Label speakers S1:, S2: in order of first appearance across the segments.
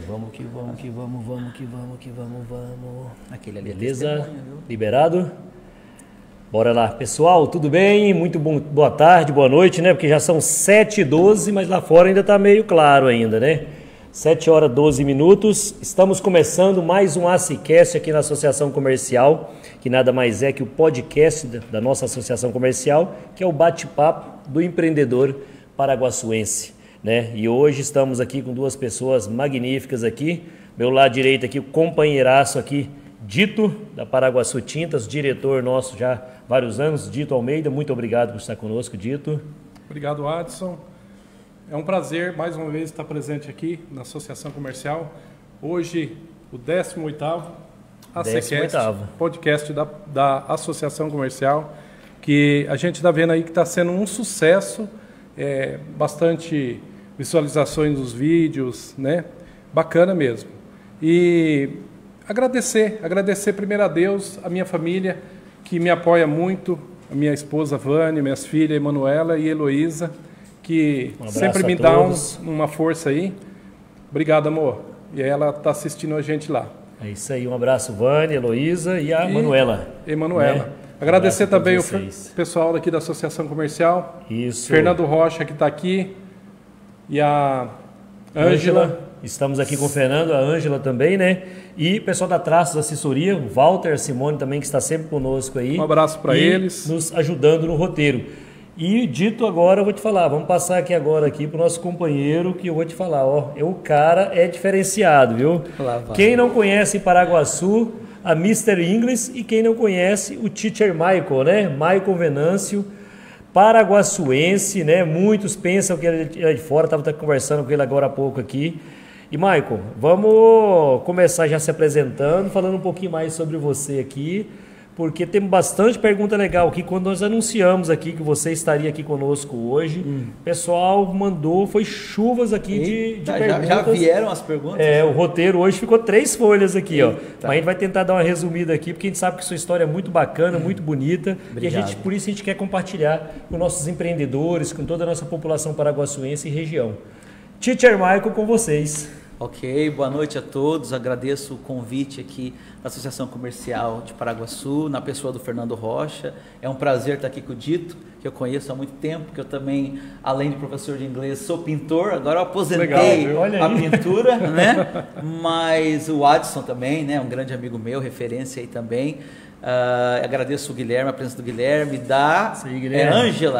S1: Vamos que vamos, que vamos, vamos que vamos, que vamos, vamos.
S2: Aquele ali
S1: Beleza? Liberado? Bora lá. Pessoal, tudo bem? Muito boa tarde, boa noite, né? Porque já são 7h12, mas lá fora ainda tá meio claro ainda, né? 7h12. Estamos começando mais um ACCast aqui na Associação Comercial, que nada mais é que o podcast da nossa Associação Comercial, que é o bate-papo do empreendedor paraguaçuense, né? E hoje estamos aqui com duas pessoas magníficas aqui. Meu lado direito aqui, o companheiraço aqui, Dito, da Paraguaçu Tintas, diretor nosso já há vários anos, Dito Almeida. Muito obrigado por estar conosco, Dito.
S3: Obrigado, Adson. É um prazer, mais uma vez, estar presente aqui na Associação Comercial. Hoje, o 18º ACCast, podcast da Associação Comercial, que a gente está vendo aí que está sendo um sucesso, bastante visualizações dos vídeos, né? Bacana mesmo. E agradecer primeiro a Deus, a minha família, que me apoia muito, a minha esposa Vânia, minhas filhas Emanuela e Heloísa, que sempre me dá uma força aí. Obrigado, amor. E ela está assistindo a gente lá.
S1: É isso aí, um abraço, Vânia, Heloísa e a Emanuela.
S3: Né? Agradecer também o pessoal daqui da Associação Comercial.
S1: Isso.
S3: Fernando Rocha, que está aqui, e a Ângela.
S1: Estamos aqui com o Fernando, a Ângela também, né? E o pessoal da Traços Assessoria, o Walter Simone também, que está sempre conosco aí.
S3: Um abraço para eles.
S1: Nos ajudando no roteiro. E Dito, agora eu vou te falar, vamos passar aqui agora para o nosso companheiro, que eu vou te falar, ó, o cara é diferenciado, viu? Quem não conhece Paraguaçu, a Mr. English, e quem não conhece, o Teacher Michael, né? Michael Venâncio, paraguaçuense, né? Muitos pensam que ele é de fora, estava conversando com ele agora há pouco aqui. E Michael, vamos começar já se apresentando, falando um pouquinho mais sobre você aqui, porque tem bastante pergunta legal aqui. Quando nós anunciamos aqui que você estaria aqui conosco hoje, o pessoal mandou, foi chuvas aqui de perguntas.
S2: Já vieram as perguntas?
S1: O roteiro hoje ficou 3 folhas aqui, ó. Mas a gente vai tentar dar uma resumida aqui, porque a gente sabe que sua história é muito bacana, muito bonita.
S2: Obrigado.
S1: E por isso a gente quer compartilhar com nossos empreendedores, com toda a nossa população paraguaçuense e região. Teacher Michael, com vocês.
S2: Ok, boa noite a todos. Agradeço o convite aqui da Associação Comercial de Paraguaçu, na pessoa do Fernando Rocha. É um prazer estar aqui com o Dito, que eu conheço há muito tempo, que eu também, além de professor de inglês, sou pintor. Agora eu aposentei a pintura, né? Mas o Adson também, né? Um grande amigo meu, referência aí também. Agradeço o Guilherme, a presença do Guilherme, da Ângela,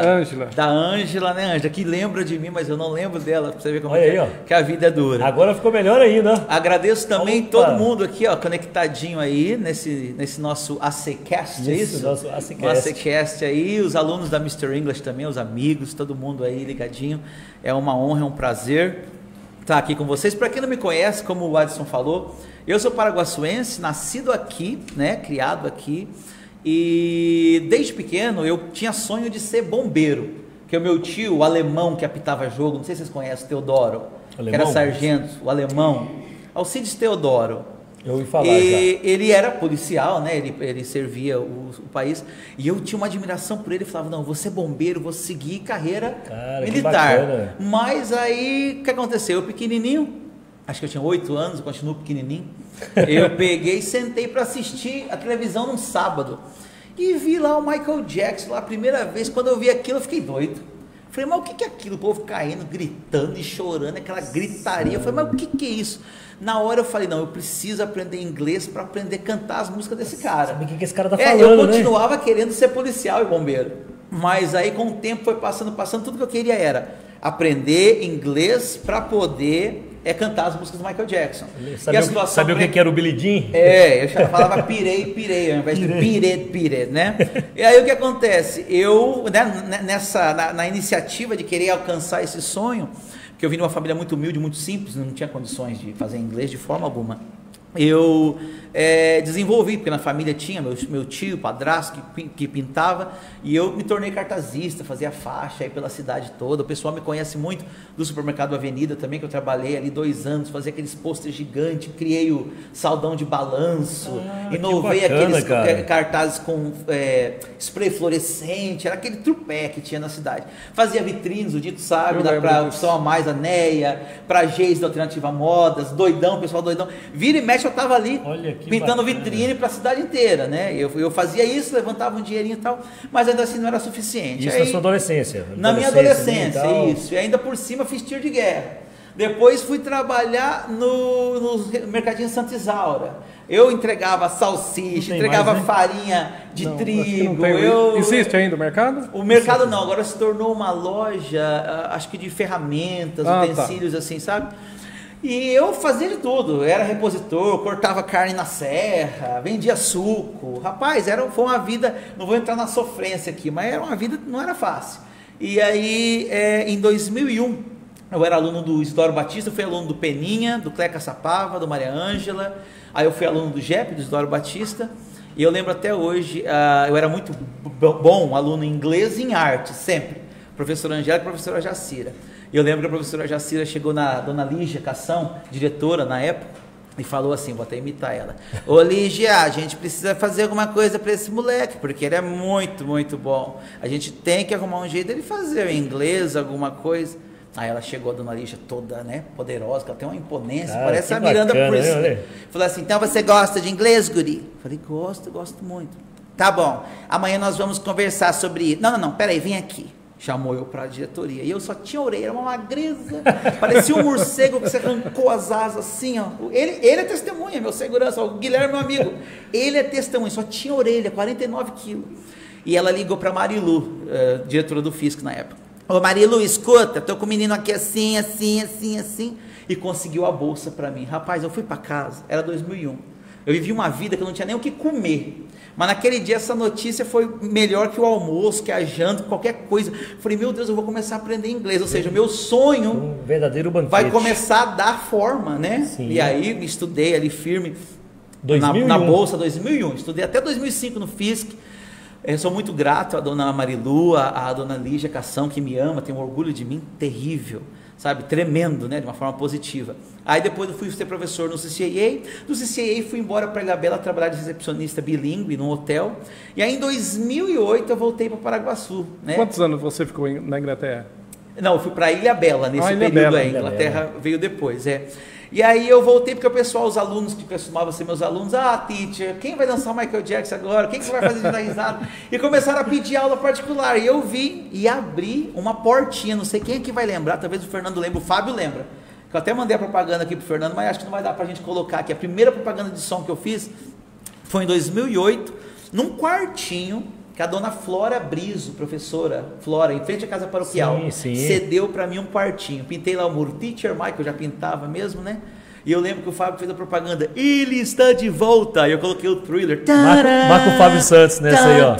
S2: né, Ângela, que lembra de mim, mas eu não lembro dela, pra você ver como que a vida é dura.
S1: Agora ficou melhor ainda.
S2: Agradeço também todo mundo aqui, ó, conectadinho aí, nesse nosso ACCast, é isso?
S1: Nosso
S2: ACCast aí, os alunos da Mr. English também, os amigos, todo mundo aí ligadinho. É uma honra, é um prazer estar aqui com vocês. Para quem não me conhece, como o Adson falou, eu sou paraguaçuense, nascido aqui, né, criado aqui, e desde pequeno eu tinha sonho de ser bombeiro, que o meu tio, o alemão que apitava jogo, não sei se vocês conhecem, Teodoro, que era sargento, o alemão, Alcides Teodoro.
S1: Eu ouvi falar
S2: ele era policial, né? Ele servia o país, e eu tinha uma admiração por ele. Falava, não, vou ser bombeiro, vou seguir carreira militar. Mas aí, o que aconteceu? Eu pequenininho, acho que eu tinha 8 anos, eu continuo pequenininho, eu peguei e sentei para assistir a televisão num sábado, e vi lá o Michael Jackson, lá a primeira vez. Quando eu vi aquilo, eu fiquei doido. Falei, mas o que é aquilo? O povo caindo, gritando e chorando, aquela gritaria. Eu falei, mas o que é isso? Na hora eu falei, não, eu preciso aprender inglês para aprender a cantar as músicas desse cara.
S1: Sabe o que esse cara tá falando,
S2: eu continuava querendo ser policial e bombeiro. Mas aí com o tempo foi passando, tudo que eu queria era aprender inglês para poder cantar as músicas do Michael Jackson.
S1: Sabe o que era o Billy Jean?
S2: Eu já falava pirei, ao invés de pire, né? E aí o que acontece? Eu, né, na iniciativa de querer alcançar esse sonho, porque eu vim de uma família muito humilde, muito simples, não tinha condições de fazer inglês de forma alguma. Eu desenvolvi, porque na família tinha meu tio, padrasto, que pintava, e eu me tornei cartazista, fazia faixa aí pela cidade toda. O pessoal me conhece muito do supermercado Avenida também, que eu trabalhei ali 2 anos, fazia aqueles pôsteres gigantes, criei o saldão de balanço, inovei aqueles cartazes com spray fluorescente, era aquele trupé que tinha na cidade. Fazia vitrines, o Dito sabe, para Opção a Mais, a Neia, para Geis da Alternativa Modas, doidão, pessoal doidão. Vira e mexe, eu tava ali pintando vitrine para a cidade inteira, né? Eu fazia isso, levantava um dinheirinho e tal, mas ainda assim não era suficiente.
S1: Isso na sua adolescência?
S2: Na minha adolescência, isso. E ainda por cima fiz tiro de guerra. Depois fui trabalhar no Mercadinho Santa Isaura. Eu entregava salsicha, entregava farinha de trigo.
S3: Existe ainda o mercado?
S2: O mercado não, agora se tornou uma loja, acho que de ferramentas, utensílios assim, sabe? E eu fazia de tudo, era repositor, cortava carne na serra, vendia suco. Rapaz, foi uma vida, não vou entrar na sofrência aqui, mas era uma vida, não era fácil. E aí, em 2001, eu era aluno do Isidoro Batista, fui aluno do Peninha, do Cleca Sapava, do Maria Ângela. Aí eu fui aluno do JEP, do Isidoro Batista. E eu lembro até hoje, eu era muito bom aluno em inglês e em arte, sempre. Professora Angélica e professora Jacira. E eu lembro que a professora Jacira chegou na dona Lígia Cação, diretora na época, e falou assim, vou até imitar ela: ô Lígia, a gente precisa fazer alguma coisa para esse moleque, porque ele é muito, muito bom. A gente tem que arrumar um jeito dele fazer em inglês, alguma coisa. Aí ela chegou, a dona Lígia, toda, né, poderosa, que ela tem uma imponência, parece a Miranda Priestly. Falou assim, então você gosta de inglês, guri? Falei, gosto muito. Tá bom, amanhã nós vamos conversar sobre isso. Não, peraí, vem aqui. Chamou eu para a diretoria, e eu só tinha orelha, era uma magreza, parecia um morcego que você arrancou as asas assim, ó. Ele é testemunha, meu segurança, o Guilherme, meu amigo, ele é testemunha, só tinha orelha, 49 quilos. E ela ligou para a Marilu, diretora do Fisco na época. Ô Marilu, escuta, tô com o menino aqui assim, e conseguiu a bolsa para mim. Rapaz, eu fui para casa, era 2001, eu vivi uma vida que eu não tinha nem o que comer. Mas naquele dia essa notícia foi melhor que o almoço, que a janta, qualquer coisa. Falei, meu Deus, eu vou começar a aprender inglês. Ou seja, meu sonho
S1: um verdadeiro banquete
S2: vai começar a dar forma, né? Sim. E aí estudei ali firme na Bolsa 2001. Estudei até 2005 no FISC. Eu sou muito grato à dona Marilu, à dona Lígia Cação, que me ama, tem um orgulho de mim terrível. Sabe, tremendo, né, de uma forma positiva. Aí depois eu fui ser professor no CCAA, do CCAA fui embora para Ilhabela trabalhar de recepcionista bilíngue num hotel, e aí em 2008 eu voltei para Paraguaçu, né?
S3: Quantos anos você ficou na Inglaterra?
S2: Não, eu fui para Ilhabela nesse período aí, a Inglaterra veio depois, E aí eu voltei porque o pessoal, os alunos que costumavam ser meus alunos, teacher, quem vai dançar o Michael Jackson agora? Quem que vai fazer de dar risada? E começaram a pedir aula particular, e eu vi e abri uma portinha, não sei quem aqui vai lembrar, talvez o Fernando lembre, o Fábio lembra, que eu até mandei a propaganda aqui pro Fernando, mas acho que não vai dar pra gente colocar aqui. A primeira propaganda de som que eu fiz foi em 2008, num quartinho, que a dona Flora Brizo, professora Flora, em frente à casa paroquial, cedeu para mim um quartinho. Pintei lá o muro, Teacher Michael, eu já pintava mesmo, né? E eu lembro que o Fábio fez a propaganda, ele está de volta. E eu coloquei o Thriller.
S1: Marca o Fábio Santos nessa aí, ó.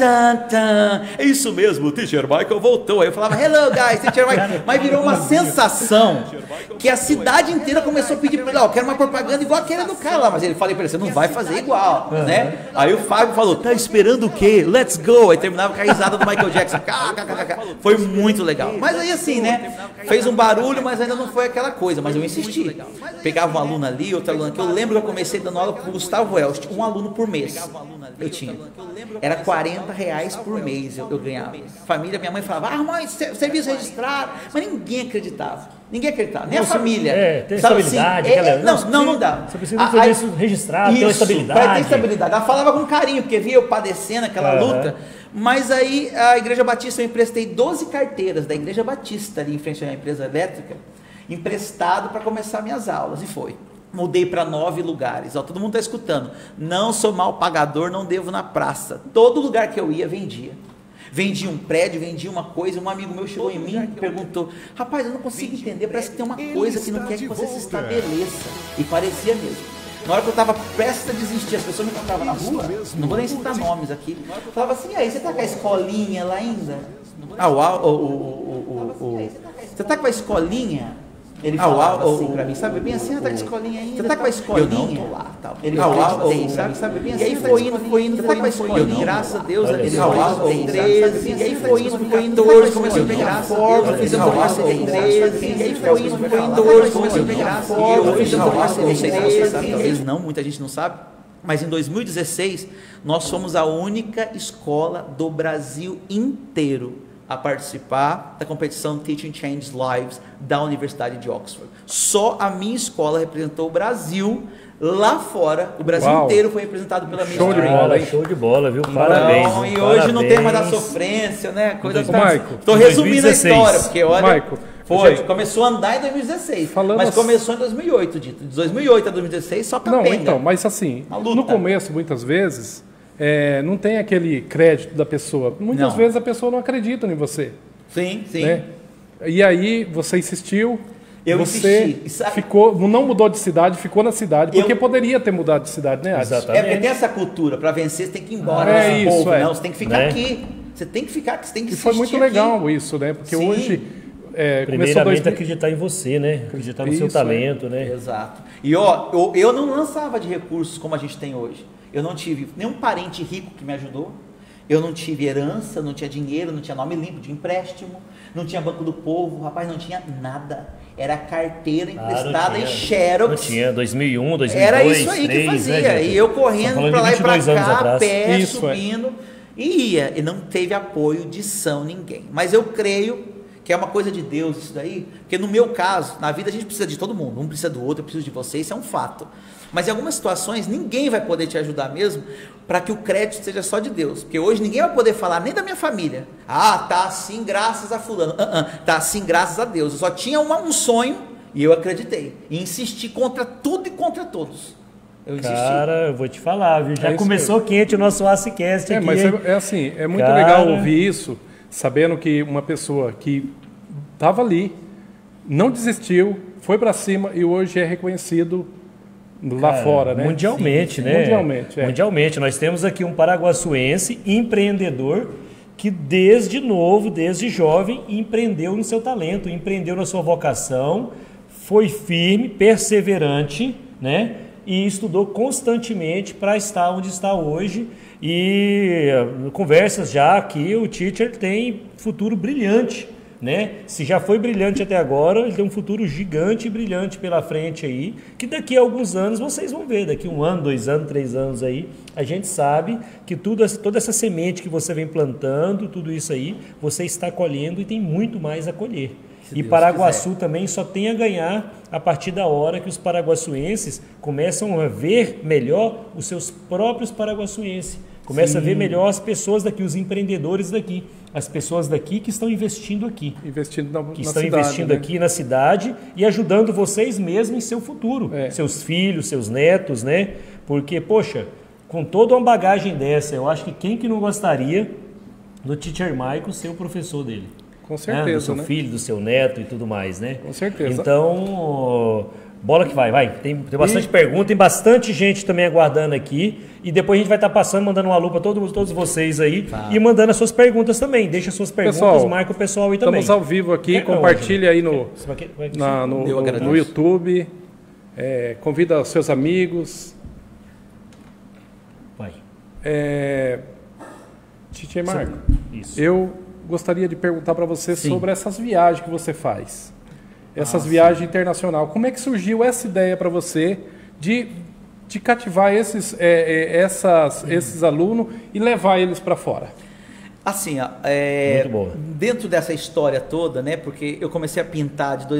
S2: É isso mesmo, o Teacher Michael voltou. Aí eu falava, hello guys, Teacher Michael. Mas virou uma sensação que a cidade inteira começou a pedir para ele, eu quero uma propaganda igual aquele do cara lá. Mas ele falei para ele, você não vai fazer igual, né? Aí o Fábio falou, tá esperando o quê? Let's go. Aí terminava com a risada do Michael Jackson. Foi muito legal. Mas aí assim, né? Fez um barulho, mas ainda não foi aquela coisa. Mas eu insisti. Pegava um aluno ali, outro aluno aqui. Eu lembro que eu comecei dando aula com o Gustavo Elst, um aluno por mês. Eu tinha. Era R$40 por mês eu ganhava. Família, minha mãe falava, mãe, serviço registrado. Mas ninguém acreditava. Ninguém acreditava, nem a família.
S1: Tem estabilidade.
S2: Não dá.
S1: Você precisa de serviço registrado, ter estabilidade.
S2: Para ter estabilidade. Ela falava com carinho, porque via eu padecendo aquela luta. Mas aí a Igreja Batista, eu emprestei 12 carteiras da Igreja Batista ali em frente à empresa elétrica, emprestado para começar minhas aulas, e foi. Mudei para 9 lugares, todo mundo está escutando, não sou mal pagador, não devo na praça, todo lugar que eu ia vendia um prédio, vendia uma coisa. Um amigo meu chegou em mim e perguntou, rapaz, eu não consigo entender, parece que tem uma coisa que não quer que você se estabeleça, e parecia mesmo. Na hora que eu estava prestes a desistir, as pessoas me encontravam na rua, não vou nem citar nomes aqui, falava assim, e aí, você está com a escolinha lá ainda? Você está com a escolinha? Ele falava assim pra mim, sabe bem assim, tá com a escolinha ainda. Você tá com a escolinha? Eu não tô lá, tal. Ele sabe bem assim. E aí foi indo, graças a Deus, ele falava 13, e aí foi indo, hoje começou a pegar forma, fizemos uma parceria em 13, e aí foi indo, hoje começou a pegar forma, fizemos uma parceria em 13, talvez não, muita gente não sabe, mas em 2016, nós fomos a única escola do Brasil inteiro a participar da competição Teaching Change Lives da Universidade de Oxford. Só a minha escola representou o Brasil. Lá fora, o Brasil inteiro foi representado pela minha escola.
S1: Show de bola, viu? Parabéns.
S2: Então, e hoje não tem mais a sofrência, né? Coisa Estou resumindo 2016. A história, porque olha... começou a andar em 2016, mas começou em 2008, Dito. De 2008 a 2016 só capenga.
S3: Não, então, mas assim, no começo, muitas vezes, não tem aquele crédito da pessoa. Muitas vezes a pessoa não acredita em você.
S2: Sim.
S3: Né? E aí você insistiu, você
S2: insisti.
S3: não mudou de cidade, ficou na cidade, porque poderia ter mudado de cidade, né, Ades?
S2: Exatamente. Porque tem essa cultura, para vencer você tem que ir embora desse povo, não, você tem que ficar aqui. Você tem que ficar aqui, você tem que insistir.
S3: E foi muito legal isso, né? Porque hoje...
S1: primeiramente acreditar em você, né? Acreditar no seu talento, né?
S2: Exato. E eu não lançava de recursos como a gente tem hoje. Eu não tive nenhum parente rico que me ajudou. Eu não tive herança, não tinha dinheiro, não tinha nome limpo de empréstimo, não tinha Banco do Povo, rapaz, não tinha nada. Era carteira emprestada e xerox.
S1: Não tinha 2001, 2002,
S2: era isso aí
S1: 2003,
S2: que fazia.
S1: Né,
S2: e eu correndo para lá e para cá, a pé,
S3: isso,
S2: subindo. E ia. E não teve apoio de ninguém. Mas eu creio que é uma coisa de Deus isso daí, porque no meu caso, na vida a gente precisa de todo mundo, um precisa do outro, eu preciso de você, isso é um fato. Mas em algumas situações, ninguém vai poder te ajudar mesmo, para que o crédito seja só de Deus, porque hoje ninguém vai poder falar, nem da minha família, tá assim graças a fulano, tá assim graças a Deus, eu só tinha um sonho, e eu acreditei, e insisti contra tudo e contra todos.
S1: Cara, eu vou te falar, viu? Já começou quente o nosso ACCast aqui.
S3: Mas assim, é muito legal ouvir isso, sabendo que uma pessoa que estava ali, não desistiu, foi para cima e hoje é reconhecido lá fora, né?
S1: Mundialmente, né? Mundialmente. Nós temos aqui um paraguaçuense empreendedor que desde jovem, empreendeu no seu talento, empreendeu na sua vocação, foi firme, perseverante, né? E estudou constantemente para estar onde está hoje. E conversas já aqui, o Teacher tem futuro brilhante, né? Se já foi brilhante até agora, ele tem um futuro gigante e brilhante pela frente aí, que daqui a alguns anos vocês vão ver, daqui 1 ano, 2 anos, 3 anos aí, a gente sabe que toda essa semente que você vem plantando, tudo isso aí, você está colhendo e tem muito mais a colher. E Paraguaçu também só tem a ganhar a partir da hora que os paraguaçuenses começam a ver melhor os seus próprios paraguaçuenses. Começa a ver melhor as pessoas daqui, os empreendedores daqui, as pessoas daqui que estão investindo aqui. Investindo aqui na cidade e ajudando vocês mesmos em seu futuro. Seus filhos, seus netos, né? Porque, poxa, com toda uma bagagem dessa, eu acho que quem que não gostaria do Teacher Michael ser o professor dele?
S3: Com certeza,
S1: do seu filho, do seu neto e tudo mais, né?
S3: Com certeza.
S1: Então, bola que vai. Tem bastante pergunta, tem bastante gente também aguardando aqui. E depois a gente vai estar passando, mandando um alô para todos vocês aí. E mandando as suas perguntas também. Deixa as suas perguntas, marca o pessoal aí também.
S3: Estamos ao vivo aqui, compartilha aí no YouTube. Convida os seus amigos.
S1: Vai.
S3: Teacher Marco, eu gostaria de perguntar para você sobre essas viagens que você faz. Essas viagens internacionais. Como é que surgiu essa ideia para você de cativar esses alunos e levar eles para fora?
S2: Assim, dentro dessa história toda, né? Porque eu comecei a pintar de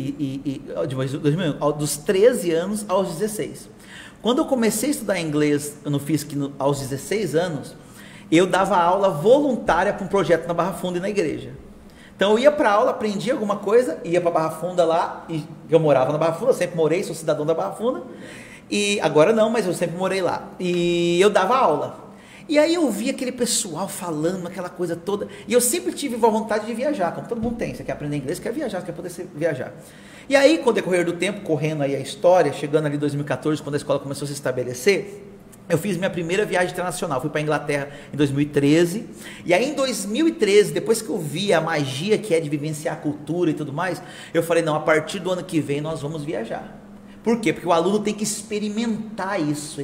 S2: 2001, dos 13 anos aos 16. Quando eu comecei a estudar inglês no FISC aos 16 anos, eu dava aula voluntária para um projeto na Barra Funda e na igreja. Então eu ia para aula, aprendia alguma coisa, ia para a Barra Funda lá, e eu morava na Barra Funda, eu sempre morei, sou cidadão da Barra Funda, e agora não, mas eu sempre morei lá, e eu dava aula. E aí eu via aquele pessoal falando aquela coisa toda, e eu sempre tive vontade de viajar, como todo mundo tem, você quer aprender inglês, quer viajar, você quer poder viajar. E aí, com o decorrer do tempo, correndo aí a história, chegando ali em 2014, quando a escola começou a se estabelecer, eu fiz minha primeira viagem internacional, fui para a Inglaterra em 2013, e aí em 2013, depois que eu vi a magia que é de vivenciar a cultura e tudo mais, eu falei, não, a partir do ano que vem nós vamos viajar. Por quê? Porque o aluno tem que experimentar isso,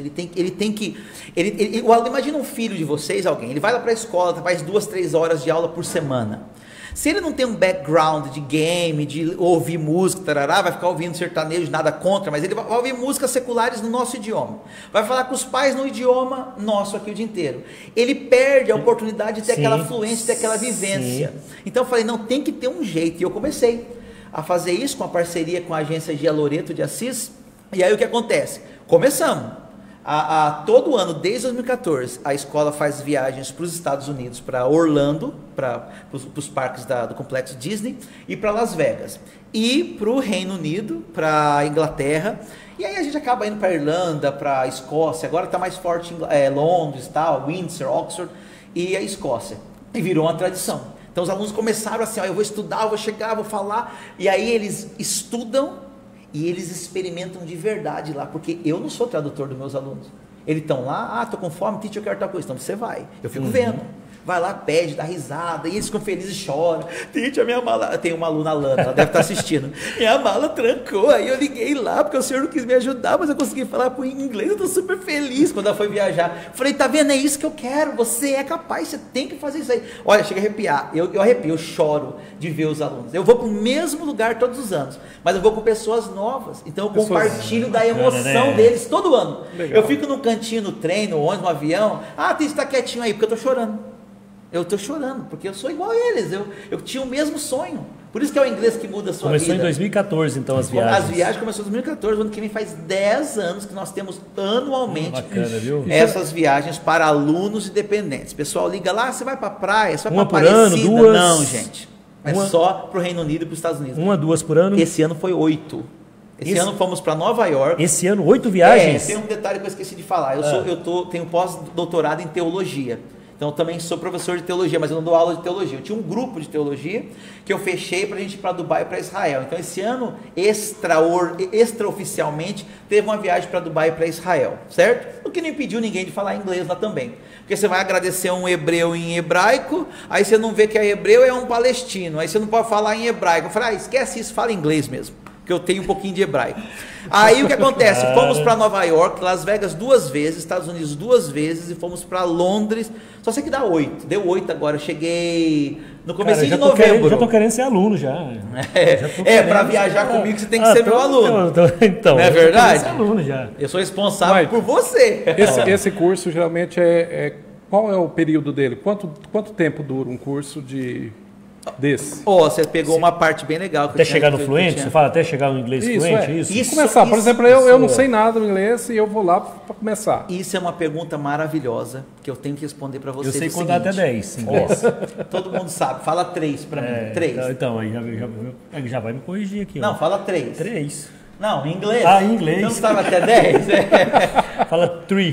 S2: o aluno, imagina um filho de vocês, alguém, ele vai lá para a escola, faz 2, 3 horas de aula por semana. Se ele não tem um background de game, de ouvir música, tarará, vai ficar ouvindo sertanejo, nada contra, mas ele vai ouvir músicas seculares no nosso idioma. Vai falar com os pais no idioma nosso aqui o dia inteiro. Ele perde a oportunidade de ter aquela fluência, de ter aquela vivência. Então eu falei, não, tem que ter um jeito. E eu comecei a fazer isso com a parceria com a agência Gia Loreto de Assis. E aí o que acontece? Começamos. Todo ano, desde 2014, a escola faz viagens para os Estados Unidos, para Orlando, para os parques do complexo Disney, e para Las Vegas. E para o Reino Unido, para a Inglaterra. E aí a gente acaba indo para a Irlanda, para a Escócia. Agora está mais forte Londres, Windsor, Oxford e a Escócia. E virou uma tradição. Então os alunos começaram assim, eu vou estudar, eu vou chegar, eu vou falar. E aí eles estudam. E eles experimentam de verdade lá, porque eu não sou tradutor dos meus alunos. Eles estão lá, tô com fome, teacher, eu quero tal coisa. Então você vai, eu fico vendo. Vai lá, pede, dá risada, e eles ficam felizes e choram. Teacher, minha mala... Tem uma aluna, Lana, ela deve estar assistindo. Minha mala trancou, aí eu liguei lá, porque o senhor não quis me ajudar, mas eu consegui falar em inglês, eu estou super feliz quando ela foi viajar. Falei, tá vendo, é isso que eu quero, você é capaz, você tem que fazer isso aí. Olha, chega a arrepiar, eu arrepio, eu choro de ver os alunos. Eu vou para o mesmo lugar todos os anos, mas eu vou com pessoas novas, então eu compartilho da emoção deles todo ano. Legal. Eu fico num cantinho, no trem, no ônibus, no avião, tem que estar quietinho aí, porque eu estou chorando. Eu estou chorando, porque eu sou igual a eles, eu tinha o mesmo sonho. Por isso que é o inglês que muda a sua vida.
S1: Começou em 2014, então, as viagens.
S2: As viagens começaram em 2014, o ano que vem faz 10 anos que nós temos anualmente
S1: bacana, viu?
S2: Essas viagens para alunos e dependentes. O pessoal liga lá, você vai para a praia, você vai
S1: uma
S2: para
S1: Aparecida?
S2: Ano, duas? Não, gente. É só para o Reino Unido e para os Estados Unidos.
S1: 1 a 2 por ano?
S2: Esse ano foi 8. Esse ano fomos para Nova York.
S1: Esse ano 8 viagens?
S2: Tem um detalhe que eu esqueci de falar. Tenho pós-doutorado em teologia. Então, eu também sou professor de teologia, mas eu não dou aula de teologia. Eu tinha um grupo de teologia que eu fechei para a gente ir para Dubai e para Israel. Então, esse ano, extraoficialmente, teve uma viagem para Dubai e para Israel, certo? O que não impediu ninguém de falar inglês lá também. Porque você vai agradecer um hebreu em hebraico, aí você não vê que é hebreu, é um palestino. Aí você não pode falar em hebraico. Eu falei, esquece isso, fala inglês mesmo. Que eu tenho um pouquinho de hebraico. Aí o que acontece? Fomos para Nova York, Las Vegas 2 vezes, Estados Unidos 2 vezes, e fomos para Londres. Só sei que dá 8. Deu 8 agora. Eu cheguei no começo de novembro.
S1: Já tô querendo ser aluno já.
S2: Para viajar comigo você tem que ser meu aluno.
S1: Então,
S2: não é verdade?
S1: Ser aluno já.
S2: Eu sou responsável por você.
S3: Esse curso geralmente qual é o período dele? Quanto tempo dura um curso desse?
S2: Você pegou uma parte bem legal.
S1: Até chegar no fluente? Você fala até chegar no inglês fluente?
S3: Isso começar. Por exemplo, eu não sei nada do inglês e eu vou lá para começar.
S2: Isso é uma pergunta maravilhosa que eu tenho que responder para você.
S1: Eu sei contar até 10 inglês.
S2: Todo mundo sabe. Fala 3 para mim. 3.
S1: Então, aí já vai me corrigir aqui.
S2: Não, fala 3.
S1: 3.
S2: Não, em inglês.
S1: Em inglês.
S2: Não estava até 10?
S1: Fala 3.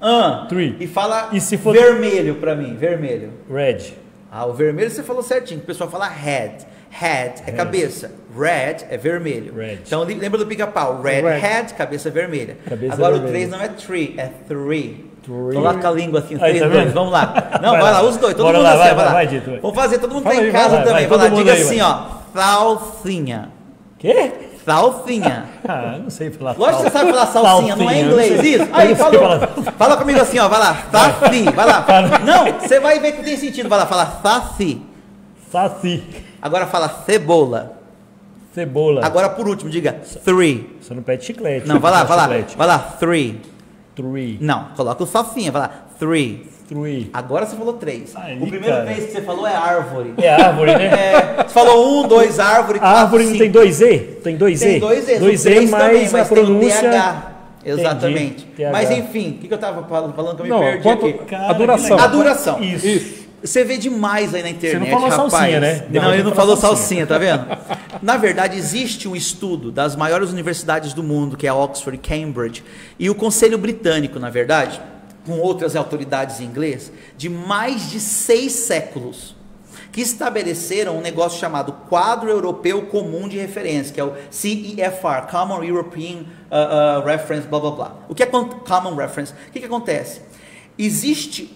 S2: 3. E fala vermelho para mim. Vermelho.
S1: Red.
S2: O vermelho você falou certinho. O pessoal fala head. Head é cabeça. Red é vermelho.
S1: Red.
S2: Então lembra do pica-pau. Red head, cabeça vermelha. Agora o 3 não é 3, é 3. Coloca a língua assim. 3, 2. Vamos lá. Não, vai lá, os dois. Todo mundo assim, vai lá. Vamos fazer, todo mundo tá em casa também. Vai lá, diga assim, salsinha.
S1: Quê?
S2: Salsinha.
S1: Não sei falar.
S2: Lógico que você sabe falar salsinha, não é inglês. Isso. Aí, fala comigo assim, vai lá. Saci, vai lá. Não, você vai ver que tem sentido. Vai lá, fala saci.
S1: Saci.
S2: Agora fala cebola.
S1: Cebola.
S2: Agora por último, diga 3.
S1: Você não pede chiclete.
S2: Não, vai lá. Vai lá, 3.
S1: 3.
S2: Não, coloca o salsinha, vai lá. 3. Agora você falou 3. O primeiro 3 que você falou é árvore.
S1: É árvore, né?
S2: Você falou 1, 2, árvore, 4,
S1: árvore não tem 2E? Tem 2E?
S2: Tem 2E.
S1: 2E mais
S2: também,
S1: a pronúncia...
S2: Tem TH. Exatamente.
S1: Entendi.
S2: Mas enfim, o que eu estava falando que eu me perdi aqui?
S3: A duração.
S2: A duração.
S3: Isso.
S2: Você vê demais aí na internet,
S1: Você não falou
S2: rapaz.
S1: Salsinha, né?
S2: Não, ele não falou salsinha, tá vendo? Na verdade, existe um estudo das maiores universidades do mundo, que é Oxford e Cambridge, e o Conselho Britânico, na verdade, com outras autoridades em inglês, de mais de 6 séculos, que estabeleceram um negócio chamado Quadro Europeu Comum de Referência, que é o CEFR, Common European Reference, blá blá blá. O que é Common Reference? O que acontece? Existe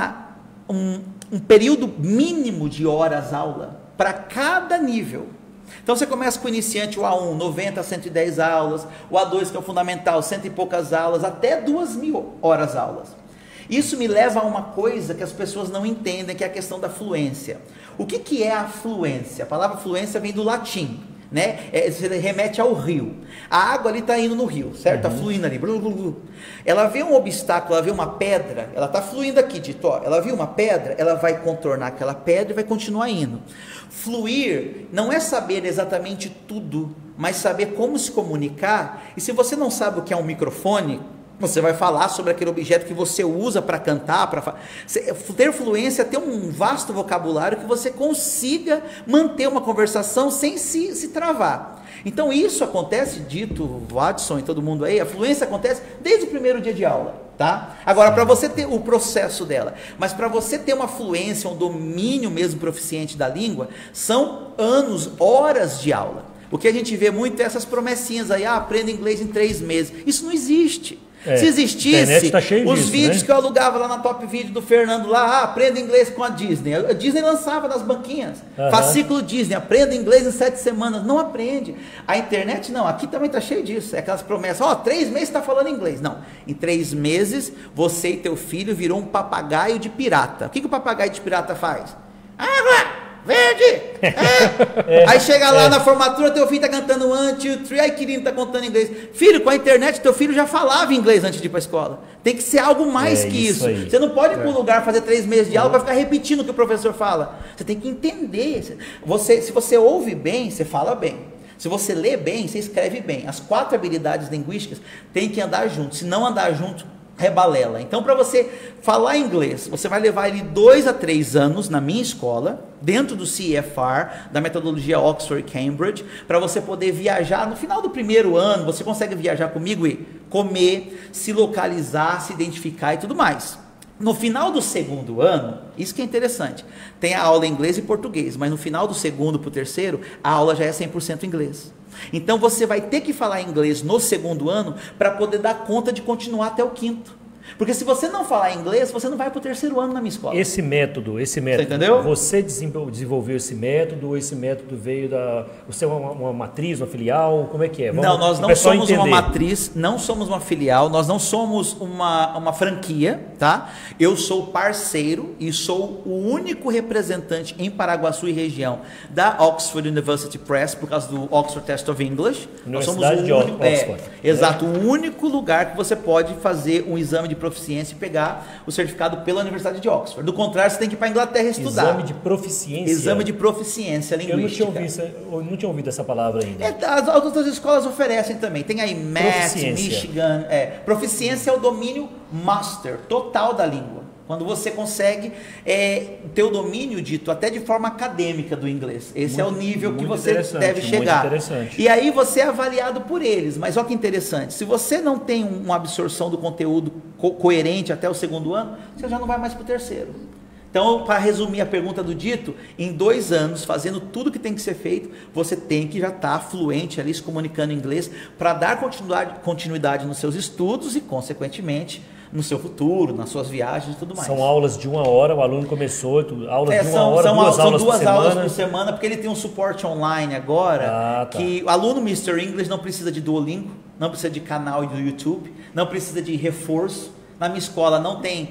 S2: um período mínimo de horas aula para cada nível. Então você começa com o iniciante, o A1, 90 a 110 aulas, o A2, que é o fundamental, 100 e poucas aulas, até 2.000 horas aulas. Isso me leva a uma coisa que as pessoas não entendem, que é a questão da fluência. O que é a fluência? A palavra fluência vem do latim, né? Você remete ao rio. A água ali está indo no rio, certo? Está fluindo ali. Blu, blu, blu. Ela vê um obstáculo, ela vê uma pedra, ela está fluindo aqui, Dito, ó. Ela viu uma pedra, ela vai contornar aquela pedra e vai continuar indo. Fluir não é saber exatamente tudo, mas saber como se comunicar. E se você não sabe o que é um microfone, você vai falar sobre aquele objeto que você usa para cantar, ter fluência é ter um vasto vocabulário que você consiga manter uma conversação sem se travar. Então isso acontece, Dito, Watson e todo mundo aí, a fluência acontece desde o primeiro dia de aula, tá? Agora, para você ter o processo dela, mas para você ter uma fluência, um domínio mesmo proficiente da língua, são anos, horas de aula. O que a gente vê muito é essas promessinhas aí, aprenda inglês em 3 meses. Isso não existe. Se existisse,
S1: tá cheio
S2: os
S1: disso,
S2: vídeos,
S1: né?
S2: que eu alugava lá na Top Video do Fernando lá, aprenda inglês com a Disney. A Disney lançava nas banquinhas, fascículo Disney, aprenda inglês em 7 semanas. Não aprende. A internet não, aqui também está cheio disso. É aquelas promessas, 3 meses está falando inglês. Não, em 3 meses você e teu filho virou um papagaio de pirata. O que o papagaio de pirata faz? Verde! Aí chega lá na formatura, teu filho tá cantando 1, 2, 3, aí querido, tá contando inglês. Filho, com a internet, teu filho já falava inglês antes de ir pra escola. Tem que ser algo mais que isso. Você não pode ir para um lugar fazer 3 meses de aula para ficar repetindo o que o professor fala. Você tem que entender. Se você ouve bem, você fala bem. Se você lê bem, você escreve bem. As 4 habilidades linguísticas têm que andar junto. Se não andar junto, rebalela. Então, para você falar inglês, você vai levar ele 2 a 3 anos na minha escola, dentro do CEFR, da metodologia Oxford e Cambridge, para você poder viajar. No final do primeiro ano, você consegue viajar comigo e comer, se localizar, se identificar e tudo mais. No final do segundo ano, isso que é interessante, tem a aula em inglês e português, mas no final do segundo para o terceiro, a aula já é 100% inglês. Então você vai ter que falar inglês no segundo ano para poder dar conta de continuar até o quinto. Porque se você não falar inglês, você não vai para o terceiro ano na minha escola.
S1: Esse método, você
S2: entendeu?
S1: Você desenvolveu esse método, ou esse método veio da... Você é uma matriz, uma filial, como é que é?
S2: Não, nós não somos uma matriz, não somos uma filial, nós não somos uma franquia, tá? Eu sou parceiro e sou o único representante em Paraguaçu e região da Oxford University Press, por causa do Oxford Test of English.
S1: Nós somos o único,
S2: exato, o único lugar que você pode fazer um exame de proficiência e pegar o certificado pela Universidade de Oxford. Do contrário, você tem que ir para a Inglaterra estudar.
S1: Exame de proficiência?
S2: Exame de proficiência linguística.
S1: Eu não tinha ouvido essa palavra ainda.
S2: As outras escolas oferecem também. Tem aí Mass, Michigan. Proficiência é o domínio master, total da língua. Quando você consegue ter o domínio dito até de forma acadêmica do inglês. Esse é o nível que você deve chegar. E aí você é avaliado por eles. Mas olha que interessante, se você não tem uma absorção do conteúdo coerente até o segundo ano, você já não vai mais para o terceiro. Então, para resumir a pergunta do Dito, em 2 anos, fazendo tudo que tem que ser feito, você tem que já estar fluente ali, se comunicando em inglês, para dar continuidade nos seus estudos e, consequentemente, no seu futuro, nas suas viagens e tudo mais.
S1: São aulas de 1 hora, o aluno começou, aulas de 1 hora,
S2: são 2 aulas por semana, porque ele tem um suporte online agora, que o aluno Mr. English não precisa de Duolingo, não precisa de canal do YouTube, não precisa de reforço. Na minha escola não tem,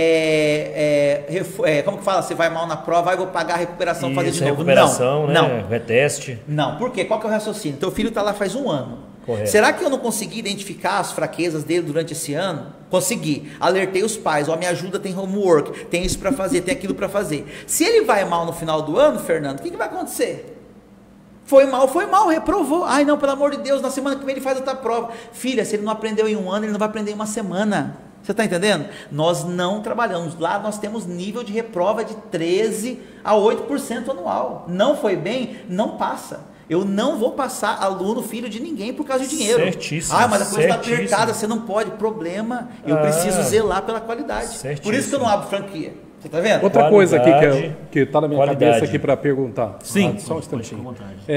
S2: como que fala, você vai mal na prova, vou pagar a recuperação, fazer de novo.
S1: Recuperação, não. Reteste.
S2: Não, por quê? Qual que é o raciocínio? Teu filho está lá faz 1 ano.
S1: Correto.
S2: Será que eu não consegui identificar as fraquezas dele durante esse ano? Consegui. Alertei os pais, me ajuda, tem homework, tem isso para fazer, tem aquilo para fazer. Se ele vai mal no final do ano, Fernando, o que vai acontecer? Foi mal, reprovou. Ai não, pelo amor de Deus, na semana que vem ele faz outra prova. Filha, se ele não aprendeu em 1 ano, ele não vai aprender em 1 semana. Você está entendendo? Nós não trabalhamos. Lá nós temos nível de reprova de 13% a 8% anual. Não foi bem, não passa. Eu não vou passar aluno, filho de ninguém por causa de dinheiro.
S1: Certíssimo.
S2: Mas a coisa está apertada, você não pode. Problema, eu preciso zelar pela qualidade. Certíssimo. Por isso que eu não abro franquia. Você tá vendo?
S3: Outra coisa aqui que tá na minha cabeça aqui para perguntar.
S2: Sim.
S3: Só um instantinho.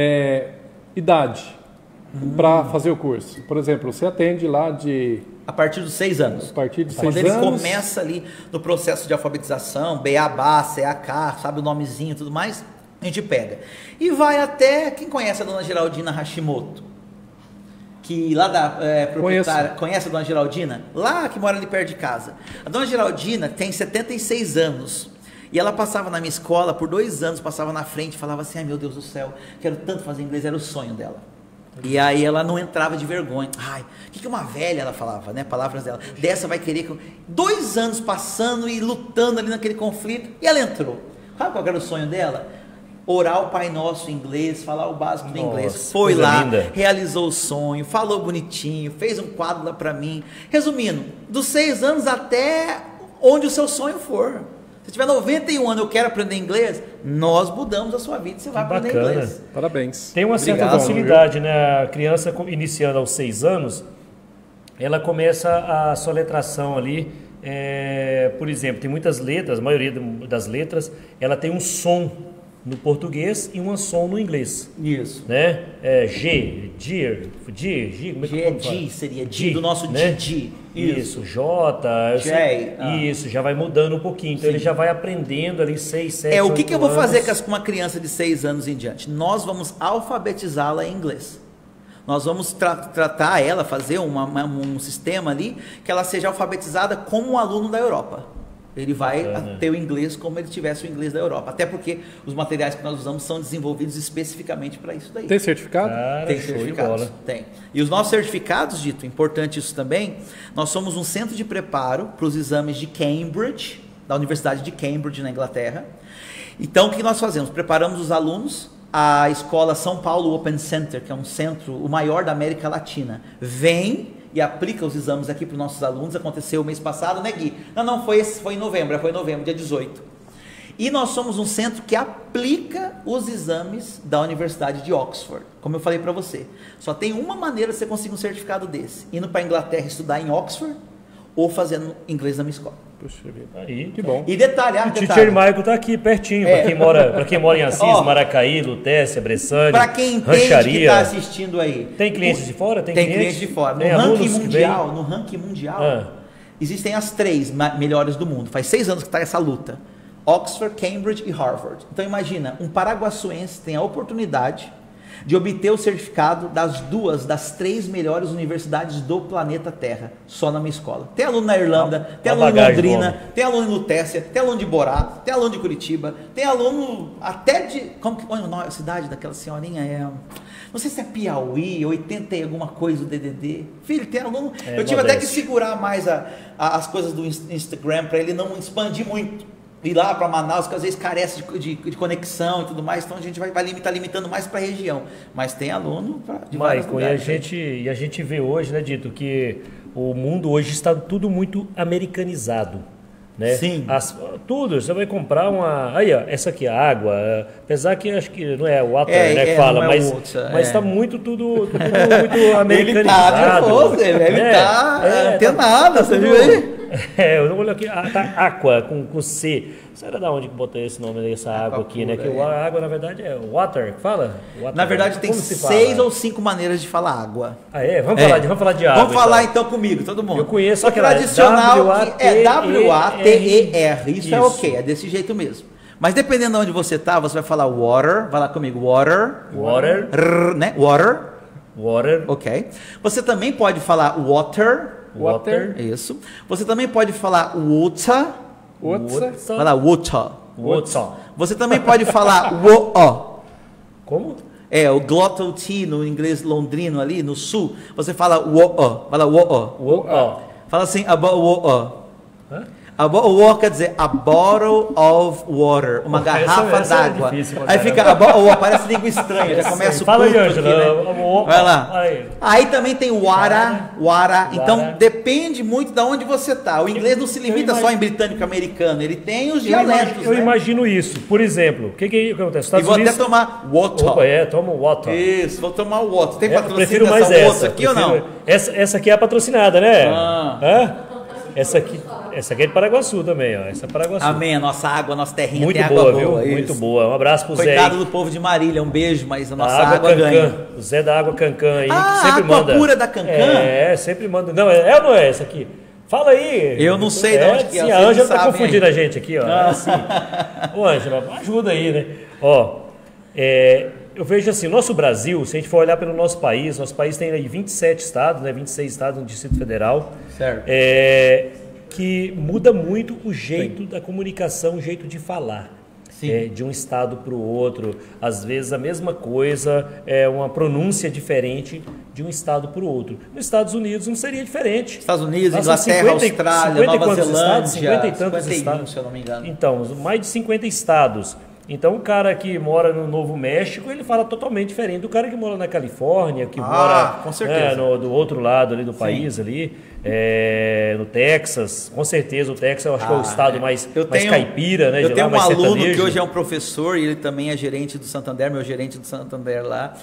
S3: Idade para fazer o curso. Por exemplo, você atende lá de...
S2: A partir dos 6 anos.
S3: A partir de 6
S2: anos.
S3: Quando
S2: ele começa ali no processo de alfabetização, Beabá, CAK, sabe o nomezinho e tudo mais, a gente pega. E vai até... Quem conhece a dona Geraldina Hashimoto? Que lá da proprietária... Conhece a dona Geraldina? Lá que mora ali perto de casa. A dona Geraldina tem 76 anos. E ela passava na minha escola por 2 anos, passava na frente, falava assim, ai meu Deus do céu, quero tanto fazer inglês, era o sonho dela. E aí ela não entrava de vergonha. Ai, o que uma velha, ela falava, né? Palavras dela. Dessa vai querer... 2 anos passando e lutando ali naquele conflito. E ela entrou. Sabe qual era o sonho dela? Orar o Pai Nosso em inglês, falar o básico do inglês. Foi lá, linda. Realizou o sonho, falou bonitinho, fez um quadro lá pra mim. Resumindo, dos 6 anos até onde o seu sonho for. Se tiver 91 anos, eu quero aprender inglês, nós mudamos a sua vida, você vai aprender inglês.
S3: Parabéns.
S1: Tem uma certa facilidade, né? A criança iniciando aos 6 anos, ela começa a soletração ali, por exemplo, tem muitas letras, a maioria das letras, ela tem um som no português e um som no inglês.
S2: Isso.
S1: Né? G, como é que
S2: é G, seria G, do nosso né? G.
S1: Isso, J, isso, já vai mudando um pouquinho. Então ele já vai aprendendo ali 6, 7,
S2: o que eu vou fazer com uma criança de 6 anos em diante? Nós vamos alfabetizá-la em inglês. Nós vamos tratar ela, fazer um sistema ali, que ela seja alfabetizada como um aluno da Europa. Ele vai ter o inglês como ele tivesse o inglês da Europa. Até porque os materiais que nós usamos são desenvolvidos especificamente para isso daí.
S3: Tem certificado?
S2: Tem certificados. Tem. E os nossos certificados, Dito, importante isso também, nós somos um centro de preparo para os exames de Cambridge, da Universidade de Cambridge, na Inglaterra. Então, o que nós fazemos? Preparamos os alunos, a escola São Paulo Open Center, que é um centro, o maior da América Latina, vem e aplica os exames aqui para os nossos alunos. Aconteceu o mês passado, né, Gui? Não, foi em novembro, dia 18. E nós somos um centro que aplica os exames da Universidade de Oxford. Como eu falei para você, só tem uma maneira de você conseguir um certificado desse: indo para a Inglaterra estudar em Oxford ou fazendo inglês na minha escola.
S1: Puxa vida, aí, que bom.
S2: E detalhe,
S1: o Teacher Michael está aqui pertinho, para quem mora em Assis, Maracaí, Lutécia, Bressane,
S2: para quem entende que está assistindo aí.
S1: Tem clientes de fora?
S2: Tem clientes de fora. No ranking mundial, existem as 3 melhores do mundo. Faz 6 anos que está essa luta: Oxford, Cambridge e Harvard. Então imagina, um paraguaçuense tem a oportunidade de obter o certificado das 3 melhores universidades do planeta Terra, só na minha escola. Tem aluno na Irlanda, tem aluno em Londrina, tem aluno em Lutécia, tem aluno de Borá, tem aluno de Curitiba, tem aluno até de... Como que a cidade daquela senhorinha não sei se é Piauí, 80 e alguma coisa do DDD. Filho, tem aluno... eu tive até que segurar mais as coisas do Instagram para ele não expandir muito. Ir lá para Manaus, que às vezes carece de conexão e tudo mais, então a gente vai limitando mais para a região. Mas tem aluno de vários lugares.
S1: E a gente vê hoje, né, Dito, que o mundo hoje está tudo muito americanizado. Né?
S2: Sim.
S1: Tudo, você vai comprar uma... Aí, ó, essa aqui é a água, apesar que acho que não é o water, né, que fala, mas está muito tudo muito americanizado.
S2: Ele está antenado, você viu aí?
S1: Eu olho aqui, tá Aqua com C. Será da onde que botou esse nome dessa água aqui, né? Que a água, na verdade, é water, fala? Water,
S2: na verdade, tem 6 ou 5 maneiras de falar água.
S1: Vamos falar de água.
S2: Vamos falar então comigo, todo mundo.
S1: Eu conheço
S2: aquela tradicional, W-A-T-E-R. Isso é ok, é desse jeito mesmo. Mas dependendo de onde você tá, você vai falar water, vai lá comigo, water, né? Water, ok. Você também pode falar water. Isso. Você também pode falar water. Vai lá, water. Você também pode falar wo.
S1: Como?
S2: O glottal T no inglês londrino ali, no sul. Você fala wo. Vai lá, wo. Fala assim, about wo. About water quer dizer a bottle of water, uma garrafa d'água. Aí fica about water, parece língua estranha, já começa o
S1: fala aí, Ângela,
S2: né? Vai lá. Aí também tem wara. Então depende muito de onde você tá. O inglês não se limita só em britânico-americano, ele tem os dialetos.
S1: Eu imagino isso. Por exemplo, o que acontece?
S2: E vou até tomar water.
S1: Toma water.
S2: Isso, vou tomar water. Tem patrocínio
S1: prefiro mais essa
S2: aqui ou não?
S1: Essa aqui é a patrocinada, né? Essa aqui. Essa aqui é de Paraguaçu também, ó. Essa é Paraguaçu.
S2: Amém. A nossa água, a nossa terrinha
S1: muito
S2: tem
S1: boa,
S2: água
S1: viu?
S2: boa.
S1: Muito boa. Um abraço pro Zé.
S2: Coitado do povo de Marília, um beijo, mas a nossa água
S1: Cancã.
S2: ganha.
S1: O Zé da Água Cancã aí, que
S2: a
S1: sempre
S2: água
S1: manda.
S2: Pura da Cancã?
S1: É, sempre manda. Não, é ou não é essa aqui? Fala aí.
S2: Eu não sei de onde que é.
S1: Sim, a Ângela tá confundindo a gente aqui, ó. É assim. Ô, Ângela, ajuda aí, né? Ó, eu vejo assim, nosso Brasil, se a gente for olhar pelo nosso país tem aí 27 estados, né? 26 estados no Distrito Federal.
S2: Certo.
S1: Que muda muito o jeito da comunicação, o jeito de falar. De um estado para o outro, às vezes a mesma coisa, uma pronúncia diferente de um estado para o outro. Nos Estados Unidos não seria diferente.
S2: Estados Unidos, Inglaterra, Austrália, Nova Zelândia,
S1: 50 e tantos estados,
S2: se eu não me engano.
S1: Então, mais de 50 estados. Então, o cara que mora no Novo México, ele fala totalmente diferente do cara que mora na Califórnia, que mora
S2: com certeza.
S1: Do outro lado ali do país, ali, no Texas. Com certeza, o Texas eu acho que é o estado mais caipira, né?
S2: Eu tenho um aluno que hoje é um professor e ele também é gerente do Santander, meu gerente do Santander lá.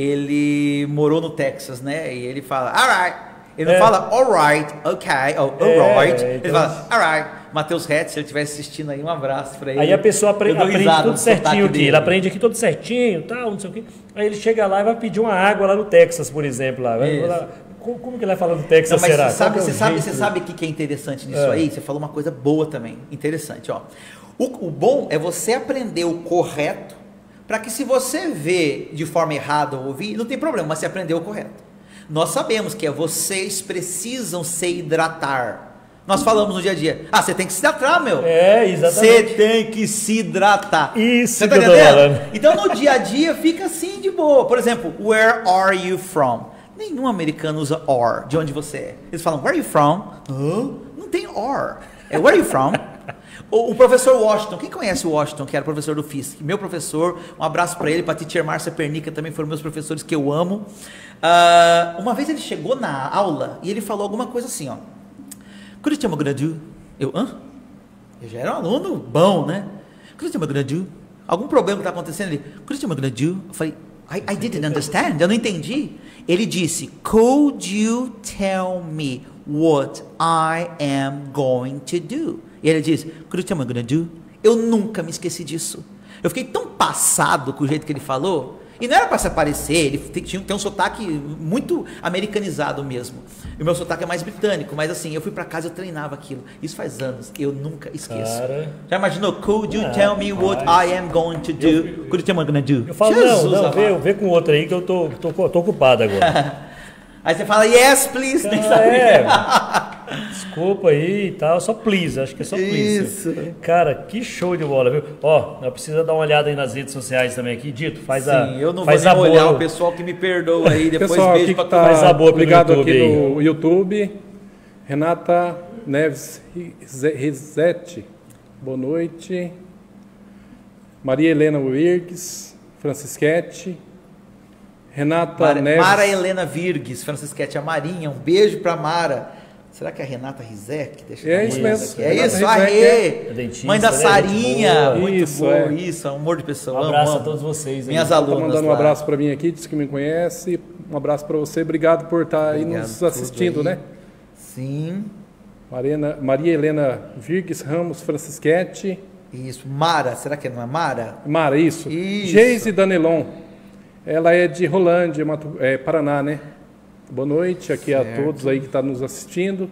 S2: Ele morou no Texas, né? E ele fala, alright. Ele não fala alright, ok, alright. Ele fala alright. Matheus Hetz, se ele estiver assistindo aí, um abraço para ele.
S1: Aí a pessoa aprende tudo certinho aqui. Ele aprende aqui tudo certinho, tal, não sei o quê. Aí ele chega lá e vai pedir uma água lá no Texas, por exemplo. Lá. Como que ele vai falar do Texas,
S2: não,
S1: será?
S2: Você sabe o que é interessante nisso aí? Você falou uma coisa boa também, interessante. Ó. O bom é você aprender o correto, para que se você vê de forma errada ou ouvir, não tem problema, mas você aprendeu o correto. Nós sabemos que vocês precisam se hidratar. Nós falamos no dia a dia. Você tem que se hidratar, meu.
S1: Exatamente.
S2: Você tem que se hidratar.
S1: Isso,
S2: você tá entendendo? Então, no dia a dia, fica assim de boa. Por exemplo, where are you from? Nenhum americano usa or, de onde você é. Eles falam, where are you from? Não tem or. É where are you from? O professor Washington, quem conhece o Washington, que era professor do FISC? Meu professor, um abraço para ele, para a teacher Márcia Pernica, também foram meus professores que eu amo. Uma vez ele chegou na aula e ele falou alguma coisa assim, ó. Curitiba Gradu. Eu já era um aluno bom, né? Curitiba Gradu. Algum problema que está acontecendo ali? Curitiba Gradu. Eu falei, I didn't understand, eu não entendi. Ele disse, could you tell me what I am going to do? E ele disse, Curitiba Gradu. Eu nunca me esqueci disso. Eu fiquei tão passado com o jeito que ele falou. E não era para se aparecer, ele tem um sotaque muito americanizado mesmo. E o meu sotaque é mais britânico, mas assim, eu fui para casa e eu treinava aquilo. Isso faz anos, eu nunca esqueço.
S1: Cara,
S2: já imaginou? Could you tell me what I am going to do? Could you tell me what I'm going to do?
S1: Eu falo, Jesus, vê com outro aí que eu tô ocupado agora.
S2: Aí você fala, yes, please.
S1: Desculpa aí e tal, só please, acho que é só please.
S2: Isso.
S1: Cara, que show de bola, viu? Ó, precisa dar uma olhada aí nas redes sociais também aqui, Dito, faz a boa.
S2: Sim, eu não vou nem olhar, o pessoal que me perdoa aí, depois
S3: pessoal
S2: beijo pra
S3: todo
S1: faz a boa pelo
S3: ligado
S1: YouTube
S3: aqui
S1: aí.
S3: no YouTube, Renata Neves Rizete, boa noite. Maria Helena Virgues, Francisquete, Renata Neves.
S2: Mara Helena Virgues, Francisquete, a Marinha, um beijo pra Mara. Será que é a Renata Rizek?
S3: Isso mesmo.
S2: É isso, mãe da Sarinha. Muito boa, isso, amor de pessoa.
S1: Um abraço a todos vocês.
S2: Minhas alunas.
S3: Tá mandando um abraço para mim aqui, disse que me conhece. Um abraço para você, obrigado por estar aí nos assistindo, né?
S2: Sim.
S3: Maria Helena Virgues Ramos Francisquete.
S2: Isso, Mara, será que não é Mara?
S3: Mara, isso. Geise Danelon, ela é de Rolândia, Paraná, né? Boa noite aqui a todos aí que estão nos assistindo.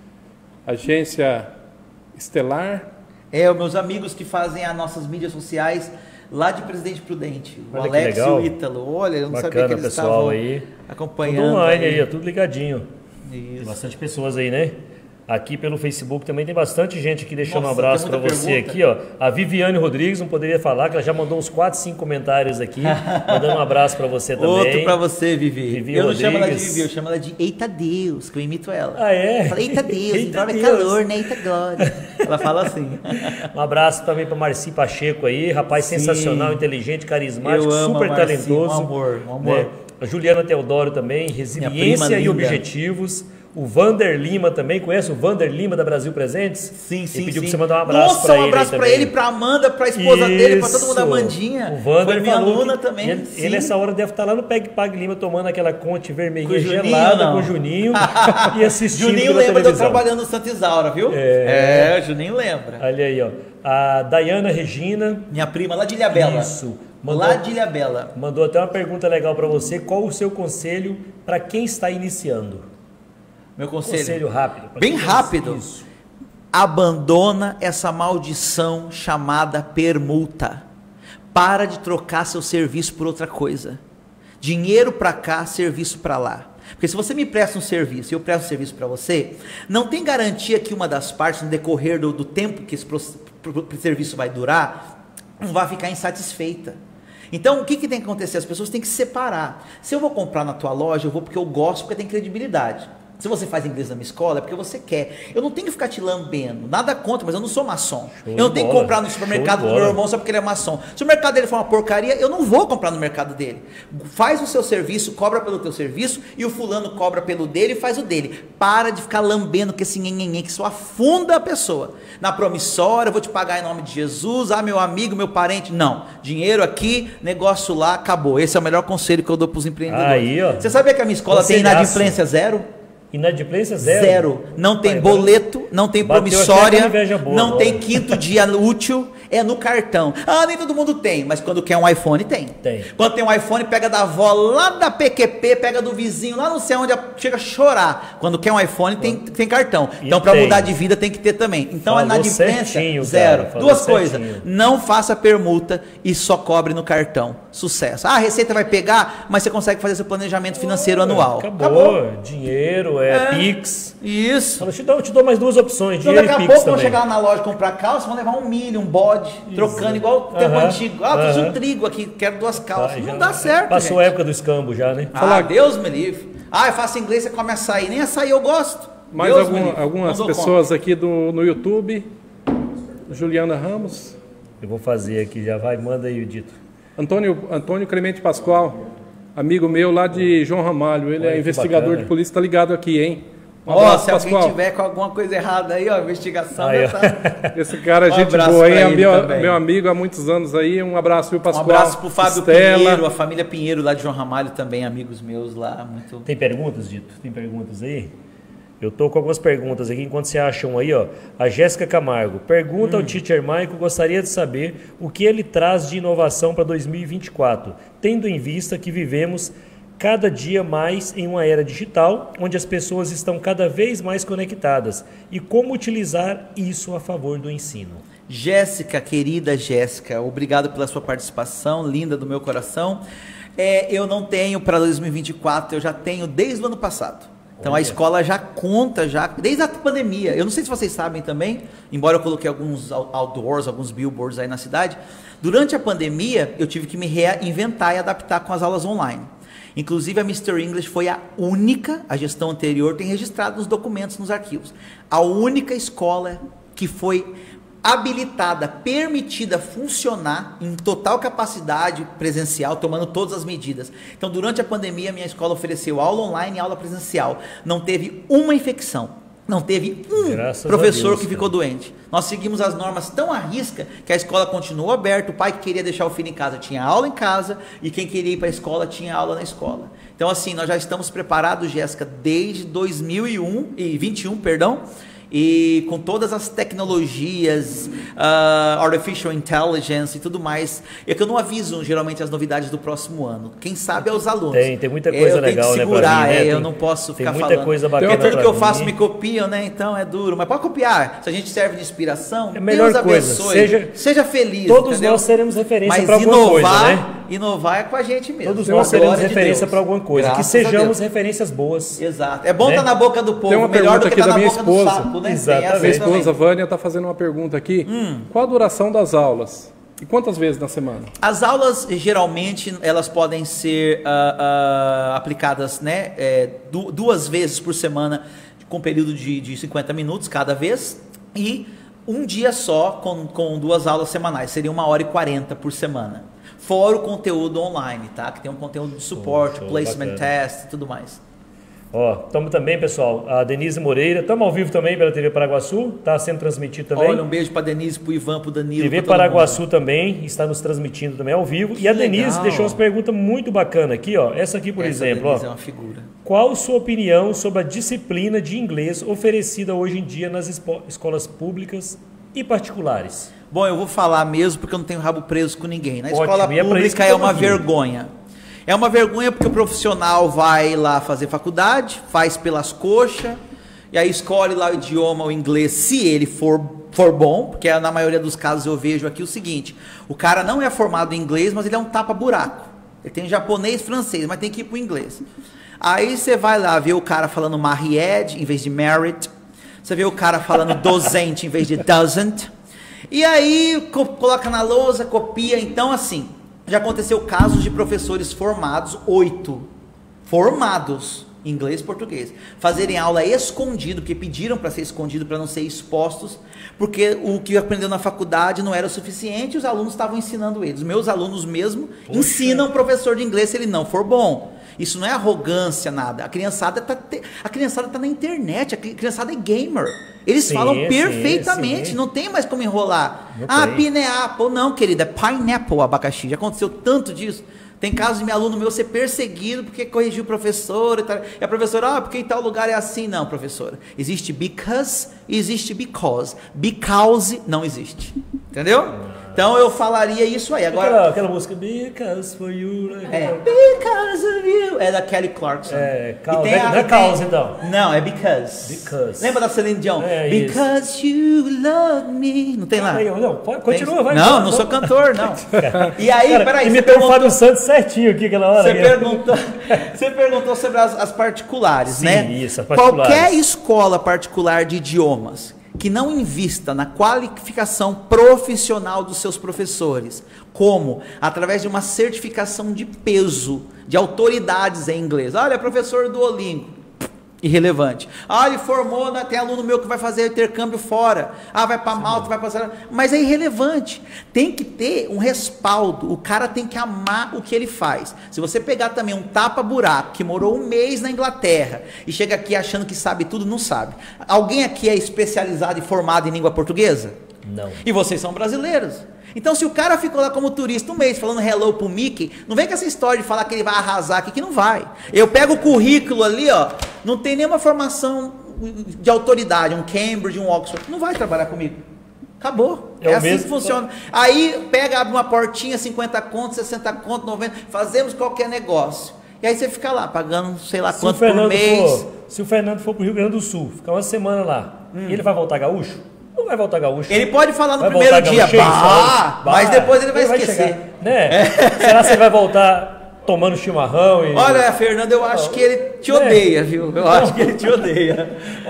S3: Agência Estelar.
S2: Os meus amigos que fazem as nossas mídias sociais lá de Presidente Prudente. O Alex e o Ítalo. Olha, eu não sabia que eles estavam aí acompanhando.
S1: Tudo online aí, tudo ligadinho.
S2: Isso.
S1: Tem bastante pessoas aí, né? Aqui pelo Facebook também tem bastante gente aqui deixando um abraço para você aqui, ó. A Viviane Rodrigues, não poderia falar, que ela já mandou uns 4, 5 comentários aqui, mandando um abraço para você também.
S2: Outro para você, Vivi. Eu não
S1: Rodrigues.
S2: chamo ela de Vivi, eu chamo ela de Eita Deus, que eu imito ela.
S1: Ah, é?
S2: Eu falo, Eita Deus, então é calor, né? Eita glória. Ela fala assim.
S1: Um abraço também para Marci Pacheco aí, rapaz sensacional, inteligente, carismático, super talentoso.
S2: Um amor.
S1: Né? A Juliana Teodoro também, resiliência e objetivos. O Vander Lima também, conhece o Vander Lima da Brasil Presentes?
S2: Sim, sim,
S1: ele pediu
S2: sim.
S1: pra você mandar um abraço para ele.
S2: Um abraço para ele, para Amanda, para a esposa dele, para todo mundo, a Amandinha.
S1: O Vander
S2: foi minha aluna também.
S1: Ele nessa hora deve estar lá no Peg Pag Lima tomando aquela conte vermelhinha gelada com o Juninho e assistindo
S2: Juninho lembra de eu trabalhando no Santa Isaura, viu? O Juninho lembra.
S1: Olha aí, ó. A Dayana Regina.
S2: Minha prima lá de Ilhabela.
S1: Isso.
S2: Lá de Ilhabela.
S1: Mandou até uma pergunta legal para você. Qual o seu conselho para quem está iniciando?
S2: Meu conselho?
S1: Conselho rápido.
S2: Bem rápido. Isso. Abandona essa maldição chamada permuta. Para de trocar seu serviço por outra coisa. Dinheiro para cá, serviço para lá. Porque se você me presta um serviço e eu presto um serviço para você, não tem garantia que uma das partes, no decorrer do tempo que esse serviço vai durar, não vai ficar insatisfeita. Então, o que tem que acontecer? As pessoas têm que separar. Se eu vou comprar na tua loja, eu vou porque eu gosto, porque tem credibilidade. Se você faz inglês na minha escola, é porque você quer. Eu não tenho que ficar te lambendo. Nada contra, mas eu não sou maçom. Eu não tenho que comprar no supermercado do meu irmão só porque ele é maçom. Se o mercado dele for uma porcaria, eu não vou comprar no mercado dele. Faz o seu serviço, cobra pelo teu serviço, e o fulano cobra pelo dele e faz o dele. Para de ficar lambendo com esse nhenhenhen que só afunda a pessoa. Na promissória, eu vou te pagar em nome de Jesus, meu amigo, meu parente. Não. Dinheiro aqui, negócio lá, acabou. Esse é o melhor conselho que eu dou para os empreendedores.
S1: Aí, ó.
S2: Você sabia que a minha escola tem inadimplência zero?
S1: Inadimplência zero?
S2: Zero. Não tem boleto, não tem promissória, não tem quinto dia útil, é no cartão. Ah, nem todo mundo tem, mas quando quer um iPhone, tem. Quando tem um iPhone, pega da avó lá da PQP, pega do vizinho lá não sei onde, chega a chorar. Quando quer um iPhone, tem cartão. Então, para mudar de vida, tem que ter também. Então, a inadimplência, zero. Duas coisas. Não faça permuta e só cobre no cartão. Sucesso. Ah, a Receita vai pegar, mas você consegue fazer seu planejamento financeiro anual.
S1: Acabou. Dinheiro, Pix.
S2: Isso.
S1: Eu te dou mais duas opções.
S2: Então, daqui a pouco, quando chegar lá na loja comprar calça, vão levar um milho, um bode, trocando igual o tempo antigo. Fiz um trigo aqui, quero duas calças. Não dá certo.
S1: Passou a época do escambo já, né?
S2: Deus me livre. Eu faço inglês, você come açaí. Nem açaí eu gosto.
S3: Mais algumas pessoas aqui no YouTube. Juliana Ramos.
S1: Eu vou fazer aqui, já vai, manda aí o dito.
S3: Antônio Clemente Pascoal, amigo meu lá de João Ramalho, ele é investigador de polícia, tá ligado aqui, hein?
S2: Se alguém tiver com alguma coisa errada aí, investigação.
S3: Esse cara, gente boa, hein? Meu amigo há muitos anos aí, um abraço pro Pascoal.
S2: Um abraço pro Fábio Pinheiro, a família Pinheiro lá de João Ramalho também, amigos meus lá.
S1: Tem perguntas, Dito? Tem perguntas aí? Eu tô com algumas perguntas aqui, enquanto você acham aí, ó. A Jéssica Camargo pergunta ao Teacher Maico, gostaria de saber o que ele traz de inovação para 2024, tendo em vista que vivemos cada dia mais em uma era digital, onde as pessoas estão cada vez mais conectadas, e como utilizar isso a favor do ensino.
S2: Jéssica, querida Jéssica, obrigado pela sua participação, linda do meu coração. Eu não tenho para 2024, eu já tenho desde o ano passado. Então a escola já conta, desde a pandemia. Eu não sei se vocês sabem também, embora eu coloquei alguns outdoors, alguns billboards aí na cidade. Durante a pandemia, eu tive que me reinventar e adaptar com as aulas online. Inclusive a Mr. English foi a única, a gestão anterior tem registrado nos documentos, nos arquivos, a única escola que foi habilitada, permitida funcionar em total capacidade presencial, tomando todas as medidas. Então, durante a pandemia, minha escola ofereceu aula online e aula presencial. Não teve uma infecção. Não teve professor que ficou doente. Nós seguimos as normas tão à risca que a escola continuou aberta. O pai que queria deixar o filho em casa tinha aula em casa, e quem queria ir para a escola tinha aula na escola. Então, assim, nós já estamos preparados, Jéssica, desde 2021, e com todas as tecnologias, artificial intelligence e tudo mais. É que eu não aviso geralmente as novidades do próximo ano. Quem sabe é os alunos.
S1: Tem muita coisa legal,
S2: né? Segurar,
S1: né?
S2: Eu não posso ficar falando.
S1: Tem muita coisa bacana.
S2: Tudo que eu faço me copiam, né? Então é duro. Mas pode copiar. Se a gente serve de inspiração,
S1: é a melhor
S2: Deus abençoe.
S1: Coisa.
S2: Seja feliz.
S1: Todos nós seremos referência para alguma coisa, né?
S2: Inovar é com a gente mesmo.
S1: Todos nós seremos referência para alguma coisa.
S2: Graças
S1: que sejamos referências boas.
S2: Exato. É bom estar na boca do povo.
S3: Tem uma
S2: melhor do que estar na boca
S3: esposa.
S2: do sapo, né?
S1: Exatamente.
S3: Minha esposa Vânia está fazendo uma pergunta aqui. Qual a duração das aulas? E quantas vezes na semana?
S2: As aulas, geralmente, elas podem ser aplicadas, né, 2 vezes por semana, com período de 50 minutos cada vez, e um dia só com 2 aulas semanais. Seria 1h40 por semana. Fora o conteúdo online, tá? Que tem um conteúdo de suporte, placement test e tudo mais.
S1: Ó, estamos também, pessoal, a Denise Moreira, estamos ao vivo também pela TV Paraguaçu, está sendo transmitido também.
S2: Olha, um beijo para Denise, para o Ivan, para o Danilo.
S1: TV Paraguaçu também está nos transmitindo também ao vivo. E a Denise deixou umas perguntas muito bacanas aqui, ó. Essa aqui, por exemplo, ó.
S2: É uma figura.
S1: Qual a sua opinião sobre a disciplina de inglês oferecida hoje em dia nas escolas públicas e particulares?
S2: Bom, eu vou falar mesmo porque eu não tenho rabo preso com ninguém. Na escola pública é uma vergonha. É uma vergonha porque o profissional vai lá fazer faculdade, faz pelas coxas, e aí escolhe lá o idioma, o inglês, se ele for bom, porque na maioria dos casos eu vejo aqui o seguinte, o cara não é formado em inglês, mas ele é um tapa-buraco. Ele tem japonês, francês, mas tem que ir para o inglês. Aí você vai lá ver o cara falando married em vez de married, você vê o cara falando doesn't em vez de doesn't, e aí coloca na lousa, copia. Então assim, já aconteceu casos de professores formados, 8 formados em inglês e português, fazerem aula escondido, porque pediram para ser escondido, para não ser expostos, porque o que aprendeu na faculdade não era o suficiente e os alunos estavam ensinando eles. Meus alunos mesmo ensinam o professor de inglês se ele não for bom. Isso não é arrogância, nada. A criançada tá na internet, a criançada é gamer. Eles falam perfeitamente, não tem mais como enrolar. Pineapple. Não, querida, é pineapple, abacaxi. Já aconteceu tanto disso. Tem casos de meu aluno meu ser perseguido porque corrigiu o professor e tal. E a professora, porque em tal lugar é assim. Não, professora. Existe because e existe because. Because não existe. Entendeu? Então eu falaria isso aí. Agora,
S1: aquela música Because for You.
S2: Because of You. É da Kelly Clarkson.
S1: Não é Cause, então.
S2: Não, é Because. Lembra da Celine Dion? Because You Love Me. Não tem lá?
S1: Não, continua, vai.
S2: Não sou cantor, não. E aí, peraí.
S1: Imitei o Fábio Santos certinho aqui aquela hora.
S2: Você perguntou sobre as particulares,
S1: sim,
S2: né?
S1: Isso, as particulares.
S2: Qualquer escola particular de idiomas que não invista na qualificação profissional dos seus professores, como através de uma certificação de peso, de autoridades em inglês. Olha, professor Duolingo, irrelevante. Ele formou, tem aluno meu que vai fazer intercâmbio fora. Vai para Malta, vai para... Mas é irrelevante. Tem que ter um respaldo. O cara tem que amar o que ele faz. Se você pegar também um tapa-buraco que morou 1 mês na Inglaterra e chega aqui achando que sabe tudo, não sabe. Alguém aqui é especializado e formado em língua portuguesa?
S1: Não.
S2: E vocês são brasileiros. Então, se o cara ficou lá como turista 1 mês falando hello pro Mickey, não vem com essa história de falar que ele vai arrasar aqui, que não vai. Eu pego o currículo ali, não tem nenhuma formação de autoridade, um Cambridge, um Oxford, não vai trabalhar comigo. Acabou. É assim que funciona. Aí pega, abre uma portinha, 50 contos, 60 contos, 90, fazemos qualquer negócio. E aí você fica lá, pagando sei lá quanto por mês.
S1: Se o Fernando for pro Rio Grande do Sul, ficar uma semana lá, e ele vai voltar gaúcho? Não vai voltar gaúcho.
S2: Ele pode falar no primeiro dia, mas depois ele vai esquecer.
S1: Né? Será que você vai voltar tomando chimarrão?
S2: Olha, Fernando, eu acho que ele te odeia, viu? Eu acho que ele te odeia.
S1: Ô,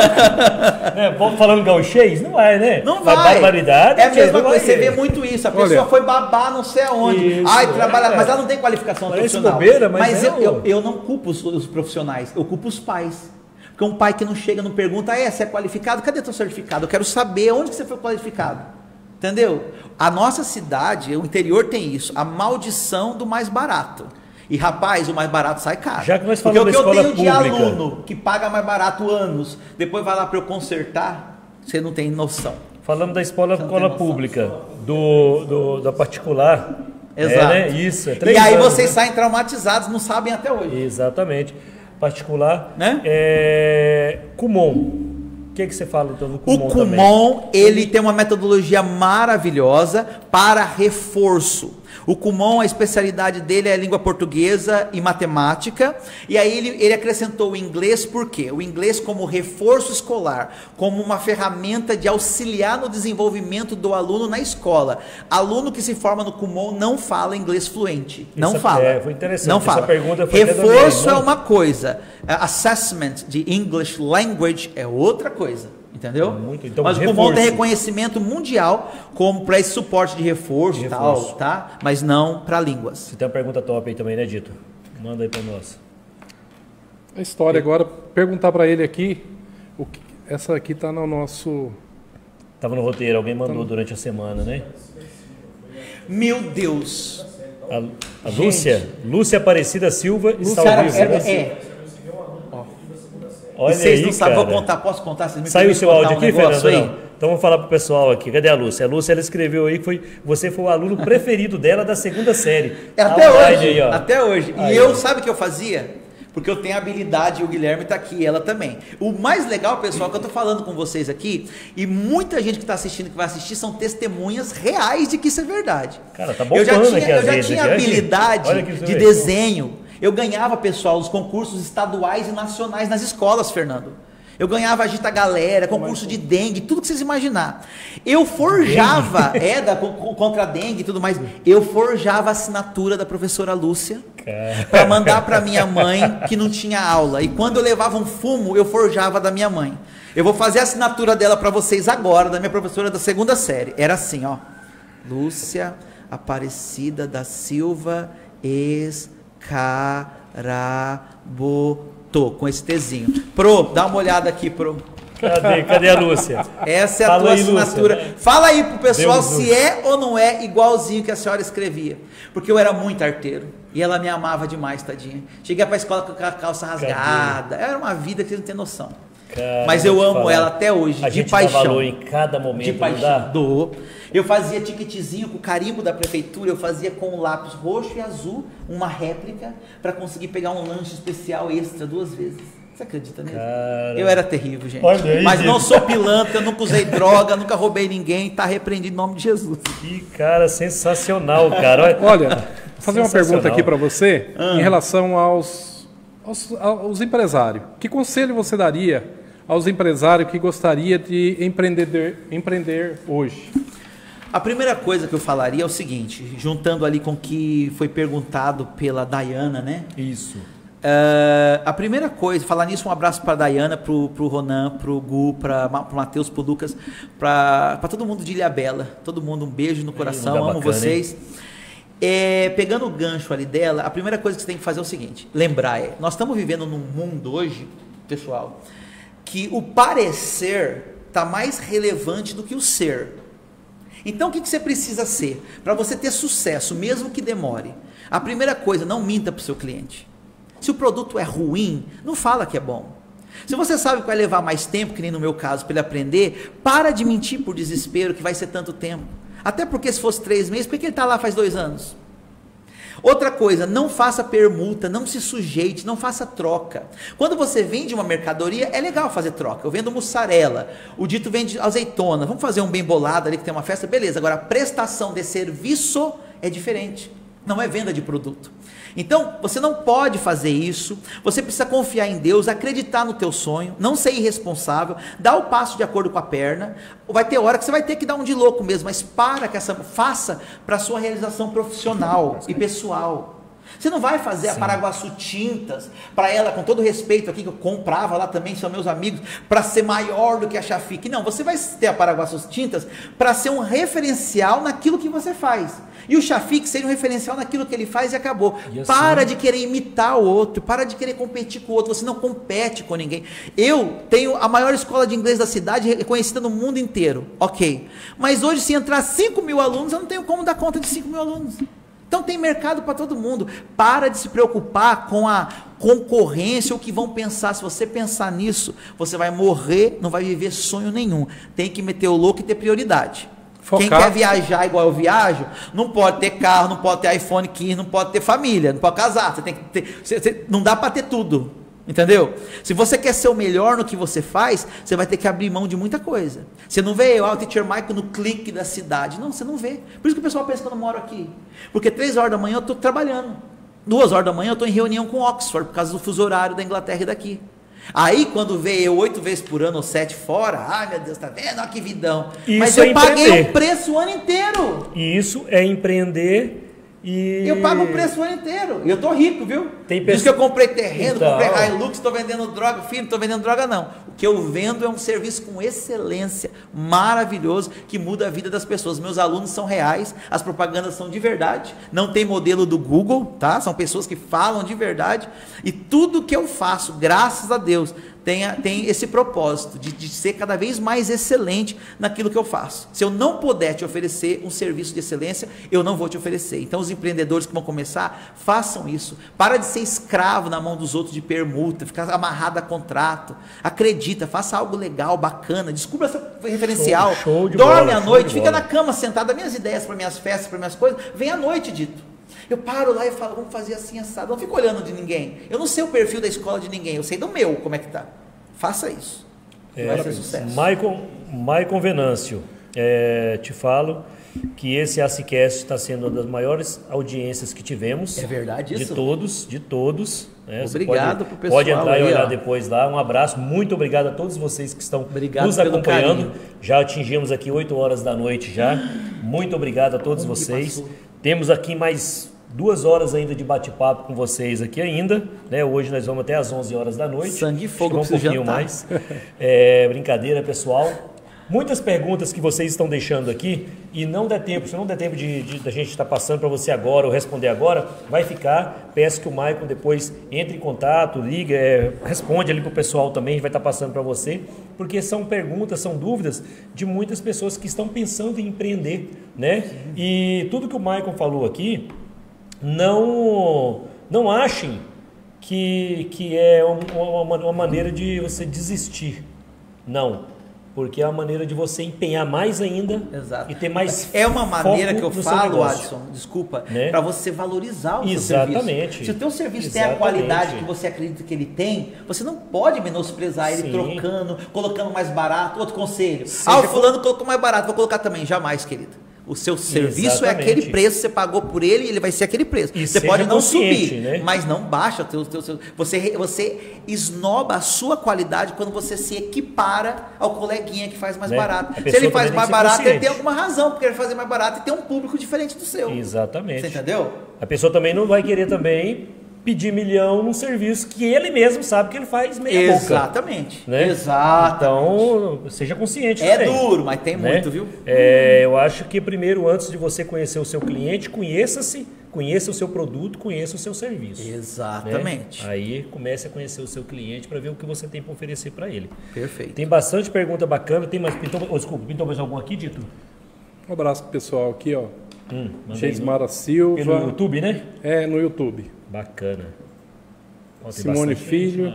S1: louco. Falando gauchês? Não vai, né?
S2: Não vai.
S1: Barbaridade.
S2: É a mesma coisa, você vê muito isso. A pessoa foi babar não sei aonde. Trabalha, mas ela não tem qualificação profissional.
S1: Bobeira,
S2: mas eu não culpo os profissionais, eu culpo os pais. Porque um pai que não chega, não pergunta, você é qualificado? Cadê teu certificado? Eu quero saber onde que você foi qualificado. Entendeu? A nossa cidade, o interior tem isso, a maldição do mais barato. E rapaz, o mais barato sai caro.
S1: Já que nós falamos
S2: porque o que eu tenho
S1: pública,
S2: de aluno que paga mais barato anos, depois vai lá para eu consertar, você não tem noção.
S1: Falamos da escola pública, da particular.
S2: Exato.
S1: Né? Isso, 3
S2: e aí
S1: anos,
S2: vocês saem traumatizados, não sabem até hoje.
S1: Exatamente. Particular,
S2: né?
S1: Kumon. O que você fala então do Kumon?
S2: O Kumon, ele tem uma metodologia maravilhosa para reforço. O Kumon, a especialidade dele é língua portuguesa e matemática, e aí ele acrescentou o inglês, por quê? O inglês como reforço escolar, como uma ferramenta de auxiliar no desenvolvimento do aluno na escola. Aluno que se forma no Kumon não fala inglês fluente, não fala.
S1: Foi interessante,
S2: não fala.
S1: Essa pergunta foi
S2: reforço é uma coisa, assessment de English language é outra coisa. Entendeu?
S1: Então,
S2: mas o Kumon tem reconhecimento mundial como para esse suporte de reforço e tal, tá? Mas não para línguas.
S1: Você tem uma pergunta top aí também, né, Dito? Manda aí para nós.
S3: A história agora, perguntar para ele aqui, essa aqui tá no nosso...
S1: Tava no roteiro, alguém mandou durante a semana, né?
S2: Meu Deus!
S1: A Lúcia Aparecida Silva está ao vivo. Olha
S2: vocês
S1: aí,
S2: não sabem,
S1: cara.
S2: vou contar, posso contar? Vocês me
S1: Saiu o seu áudio aqui, Fernando?
S2: Aí?
S1: Não. Então vamos falar pro pessoal aqui. Cadê a Lúcia? A Lúcia, ela escreveu aí que você foi o aluno preferido dela da 2ª série.
S2: Até hoje,
S1: aí, ó.
S2: até hoje.
S1: Aí,
S2: e eu,
S1: ó.
S2: sabe o que eu fazia? Porque eu tenho habilidade, e o Guilherme está aqui, ela também. O mais legal, pessoal, que eu estou falando com vocês aqui, e muita gente que está assistindo, que vai assistir, são testemunhas reais de que isso é verdade.
S1: Cara, tá bombando aqui às vezes.
S2: Eu já tinha habilidade de desenho. Eu ganhava, pessoal, os concursos estaduais e nacionais nas escolas, Fernando. Eu ganhava Agita Galera, concurso de dengue, tudo que vocês imaginar. Eu forjava, contra a dengue e tudo mais, eu forjava a assinatura da professora Lúcia para mandar para minha mãe que não tinha aula. E quando eu levava um fumo, eu forjava da minha mãe. Eu vou fazer a assinatura dela para vocês agora, da minha professora da 2ª série. Era assim, ó. Lúcia Aparecida da Silva Escaraboto. Com esse Tzinho. Pro, dá uma olhada aqui, Pro.
S1: Cadê a Lúcia?
S2: Essa é a tua assinatura. Lúcia. Fala aí pro pessoal se é ou não é igualzinho que a senhora escrevia. Porque eu era muito arteiro. E ela me amava demais, tadinha. Cheguei pra escola com a calça rasgada. Era uma vida que vocês não tem noção.
S1: Cara,
S2: mas eu amo ela até hoje,
S1: a
S2: de
S1: gente
S2: paixão.
S1: Dá valor em cada momento.
S2: De paixão. Dou. Eu fazia ticketzinho com o carimbo da prefeitura, eu fazia com o lápis roxo e azul, uma réplica, para conseguir pegar um lanche especial extra 2 vezes. Você acredita nisso?
S1: Cara...
S2: Eu era terrível, gente.
S1: Aí,
S2: mas não sou pilantra, nunca usei droga, nunca roubei ninguém, tá repreendido em nome de Jesus.
S1: Que cara sensacional, cara.
S3: Olha, vou fazer uma pergunta aqui para você em relação aos empresários. Que conselho você daria aos empresários que gostaria de empreender hoje?
S2: A primeira coisa que eu falaria é o seguinte, juntando ali com o que foi perguntado pela Dayana, né?
S1: Isso.
S2: A primeira coisa, falar nisso, um abraço para a Dayana, para o Ronan, para o Gu, para o Matheus, para o Lucas, para todo mundo de Ilhabela, todo mundo, um beijo no coração, amo bacana, vocês. Pegando o gancho ali dela, a primeira coisa que você tem que fazer é o seguinte, lembrar nós estamos vivendo num mundo hoje, pessoal, que o parecer está mais relevante do que o ser. Então o que você precisa ser? Para você ter sucesso, mesmo que demore. A primeira coisa, não minta para o seu cliente. Se o produto é ruim, não fala que é bom. Se você sabe que vai levar mais tempo, que nem no meu caso, para ele aprender, para de mentir por desespero que vai ser tanto tempo. Até porque se fosse 3 meses, por que ele está lá faz 2 anos? Outra coisa, não faça permuta, não se sujeite, não faça troca. Quando você vende uma mercadoria, é legal fazer troca. Eu vendo mussarela, o Dito vende azeitona, vamos fazer um bem bolado ali que tem uma festa, beleza. Agora, a prestação de serviço é diferente, não é venda de produto. Então, você não pode fazer isso, você precisa confiar em Deus, acreditar no teu sonho, não ser irresponsável, dar o passo de acordo com a perna. Vai ter hora que você vai ter que dar um de louco mesmo, mas faça para a sua realização profissional e pessoal. Você não vai fazer a Paraguaçu Tintas, para ela, com todo respeito aqui, que eu comprava lá também, são meus amigos, para ser maior do que a Chafique. Não, você vai ter a Paraguaçu Tintas para ser um referencial naquilo que você faz. E o Chafique seria um referencial naquilo que ele faz e acabou. E assim, para de querer imitar o outro, para de querer competir com o outro, você não compete com ninguém. Eu tenho a maior escola de inglês da cidade, reconhecida no mundo inteiro, ok. Mas hoje, se entrar 5 mil alunos, eu não tenho como dar conta de 5 mil alunos. Então tem mercado para todo mundo. Para de se preocupar com a concorrência, o que vão pensar. Se você pensar nisso, você vai morrer, não vai viver sonho nenhum. Tem que meter o louco e ter prioridade. Focar. Quem quer viajar igual eu viajo, não pode ter carro, não pode ter iPhone 15, não pode ter família, não pode casar. Você tem que ter, não dá para ter tudo. Entendeu? Se você quer ser o melhor no que você faz, você vai ter que abrir mão de muita coisa. Você não vê o Teacher Michael no clique da cidade. Não, você não vê. Por isso que o pessoal pensa que eu não moro aqui. Porque 3 horas da manhã eu estou trabalhando. 2 horas da manhã eu estou em reunião com Oxford, por causa do fuso horário da Inglaterra e daqui. Aí quando vê eu 8 vezes por ano ou 7 fora, ai meu Deus, tá vendo? Olha que vidão.
S1: Isso
S2: mas eu paguei o preço o ano inteiro.
S1: E isso é empreender. E...
S2: eu pago o preço o ano inteiro. E eu tô rico, viu? Diz que eu comprei terreno, então, comprei Hilux, estou vendendo droga. Filho, não estou vendendo droga não. O que eu vendo é um serviço com excelência, maravilhoso, que muda a vida das pessoas. Meus alunos são reais, as propagandas são de verdade. Não tem modelo do Google, tá? São pessoas que falam de verdade. E tudo que eu faço, graças a Deus, tem esse propósito de ser cada vez mais excelente naquilo que eu faço. Se eu não puder te oferecer um serviço de excelência, eu não vou te oferecer. Então os empreendedores que vão começar, façam isso. Para de ser escravo na mão dos outros de permuta, ficar amarrado a contrato. Acredita, faça algo legal, bacana, descubra seu referencial.
S1: Show de
S2: dorme
S1: bola,
S2: à noite, fica na cama sentado, minhas ideias para minhas festas, para minhas coisas, vem à noite, Dito. Eu paro lá e falo, vamos fazer assim, assado. Não fico olhando de ninguém. Eu não sei o perfil da escola de ninguém, eu sei do meu, como é que tá. Faça isso. Vai ser sucesso.
S1: Maicon Venâncio, te falo que esse ACCast está sendo uma das maiores audiências que tivemos.
S2: É verdade isso?
S1: De todos. Né?
S2: Obrigado pro pessoal.
S1: Pode entrar e olhar depois lá. Um abraço, muito obrigado a todos vocês que estão nos acompanhando. Já atingimos aqui 8 horas da noite já. Muito obrigado a todos vocês. Temos aqui mais 2 horas ainda de bate-papo com vocês aqui ainda, né? Hoje nós vamos até às 11 horas da noite.
S2: Sangue e fogo,
S1: um pouquinho mais. Brincadeira, pessoal. Muitas perguntas que vocês estão deixando aqui e não der tempo, se não der tempo da gente estar passando para você agora ou responder agora, vai ficar. Peço que o Maicon depois entre em contato, liga, responde ali para o pessoal também, a gente vai estar passando para você, porque são perguntas, são dúvidas de muitas pessoas que estão pensando em empreender, né? Sim. E tudo que o Maicon falou aqui, não achem que é uma maneira de você desistir. Não. Porque é uma maneira de você empenhar mais ainda.
S2: Exato.
S1: E ter mais
S2: é uma maneira que eu falo, Adson, desculpa, né? Para você valorizar o seu serviço. Se o teu serviço tem a qualidade que você acredita que ele tem, você não pode menosprezar ele trocando, colocando mais barato. Outro conselho. O fulano colocou mais barato, vou colocar também. Jamais, querido. O seu serviço é aquele preço, você pagou por ele e ele vai ser aquele preço. E você pode não subir, né? Mas não baixa. Você esnoba a sua qualidade quando você se equipara ao coleguinha que faz mais barato. Se ele faz mais barato, ele tem alguma razão porque ele fazer mais barato e tem um público diferente do seu.
S1: Exatamente.
S2: Você entendeu?
S1: A pessoa também não vai querer também pedir milhão num serviço que ele mesmo sabe que ele faz meia boca.
S2: Exatamente.
S1: Né?
S2: Exatamente.
S1: Então, seja consciente também.
S2: É duro, mas tem muito, viu?
S1: Eu acho que primeiro, antes de você conhecer o seu cliente, conheça o seu produto, conheça o seu serviço.
S2: Exatamente.
S1: Né? Aí comece a conhecer o seu cliente para ver o que você tem para oferecer para ele.
S2: Perfeito.
S1: Tem bastante pergunta bacana. Tem mais. Pintou mais algum aqui, Dito?
S3: Um abraço pro pessoal aqui, ó. Geismara Silva.
S1: Pelo YouTube, né?
S3: No YouTube.
S1: Bacana.
S3: Simone Filha.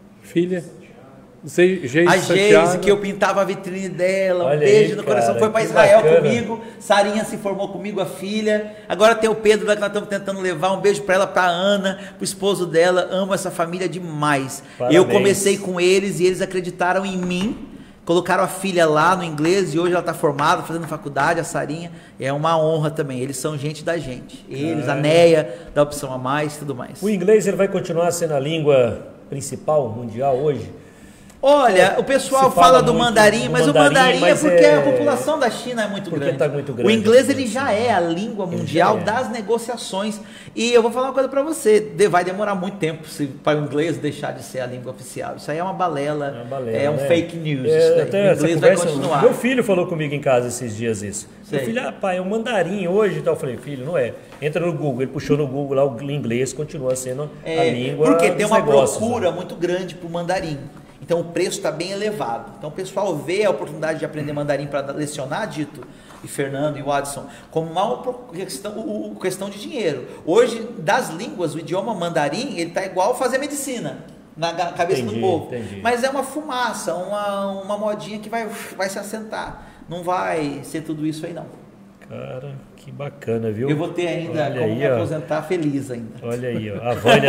S2: A Geise, que eu pintava a vitrine dela. Um beijo no coração. Foi para Israel comigo. Sarinha se formou comigo, a filha. Agora tem o Pedro lá que nós estamos tentando levar. Um beijo para ela, para Ana, para o esposo dela. Amo essa família demais. Parabéns. Eu comecei com eles e eles acreditaram em mim. Colocaram a filha lá no inglês e hoje ela está formada, fazendo faculdade, a Sarinha. É uma honra também. Eles são gente da gente. Eles, a Neia, da Opção a Mais, tudo mais.
S1: O inglês ele vai continuar sendo a língua principal, mundial hoje?
S2: Olha, o pessoal fala do mandarim, mas o mandarim é porque a população da China é muito grande.
S1: Tá muito grande.
S2: O inglês ele já é a língua mundial das negociações. E eu vou falar uma coisa para você, vai demorar muito tempo para o inglês deixar de ser a língua oficial. Isso aí é uma balela, fake news. O inglês vai continuar.
S1: Meu filho falou comigo em casa esses dias isso. Meu filho, pai, é o mandarim hoje. Então eu falei, filho, não é. Entra no Google, ele puxou no Google lá, o inglês continua sendo a língua.
S2: Porque tem uma procura muito grande para o mandarim. Então o preço está bem elevado. Então o pessoal vê a oportunidade de aprender mandarim para lecionar, Dito, e Fernando e o Adson, como uma questão de dinheiro. Hoje, das línguas, o idioma mandarim, ele está igual fazer medicina na cabeça do povo. Mas é uma fumaça, uma modinha que vai se assentar. Não vai ser tudo isso aí, não.
S1: Cara, que bacana, viu?
S2: Eu vou ter ainda como me aposentar feliz ainda.
S1: Olha aí, ó.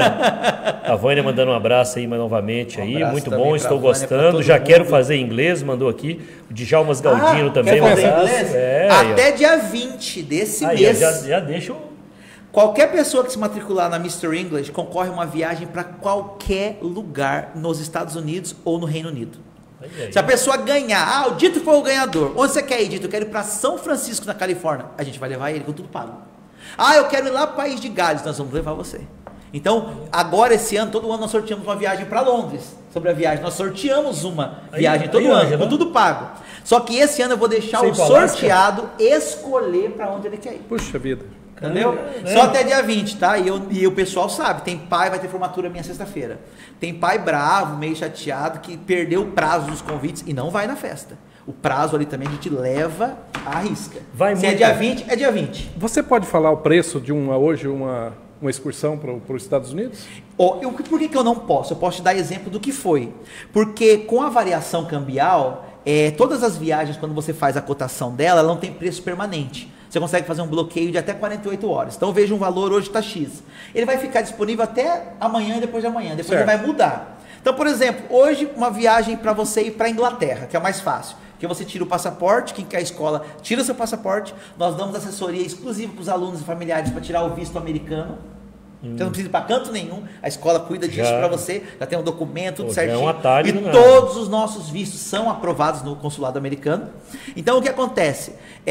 S1: A Vânia mandando um abraço aí novamente aí, muito bom, estou gostando. Já quero fazer inglês, mandou aqui. O Djalmas Galdino também.
S2: Quer fazer inglês? Até dia 20 desse mês.
S1: Já deixa o...
S2: Qualquer pessoa que se matricular na Mr. English concorre a uma viagem para qualquer lugar nos Estados Unidos ou no Reino Unido. Se a pessoa ganhar, o Dito foi o ganhador. Onde você quer ir, Dito? Eu quero ir para São Francisco, na Califórnia. A gente vai levar ele com tudo pago. Eu quero ir lá para o País de Gales. Nós vamos levar você. Então, agora esse ano, todo ano nós sorteamos uma viagem para Londres. Sobre a viagem, nós sorteamos uma viagem todo ano, com tudo pago. Só que esse ano eu vou deixar o sorteado escolher para onde ele quer ir.
S3: Puxa vida.
S2: Entendeu? Só até dia 20, tá? E o pessoal sabe, tem pai, vai ter formatura minha sexta-feira. Tem pai bravo, meio chateado, que perdeu o prazo dos convites e não vai na festa. O prazo ali também a gente leva à risca. Se é dia 20, é dia 20.
S3: Você pode falar o preço de uma excursão para os Estados Unidos?
S2: Por que eu não posso? Eu posso te dar exemplo do que foi. Porque com a variação cambial, todas as viagens, quando você faz a cotação dela, ela não tem preço permanente. Você consegue fazer um bloqueio de até 48 horas. Então veja um valor, hoje está X. Ele vai ficar disponível até amanhã e depois de amanhã. Depois ele vai mudar. Então, por exemplo, hoje uma viagem para você ir para a Inglaterra, que é mais fácil. Que você tira o passaporte, quem quer a escola tira o seu passaporte. Nós damos assessoria exclusiva para os alunos e familiares para tirar o visto americano. Você não precisa ir para canto nenhum, a escola cuida disso para você, já tem um documento, tudo certinho.
S1: É um atalho,
S2: e todos os nossos vistos são aprovados no consulado americano. Então o que acontece?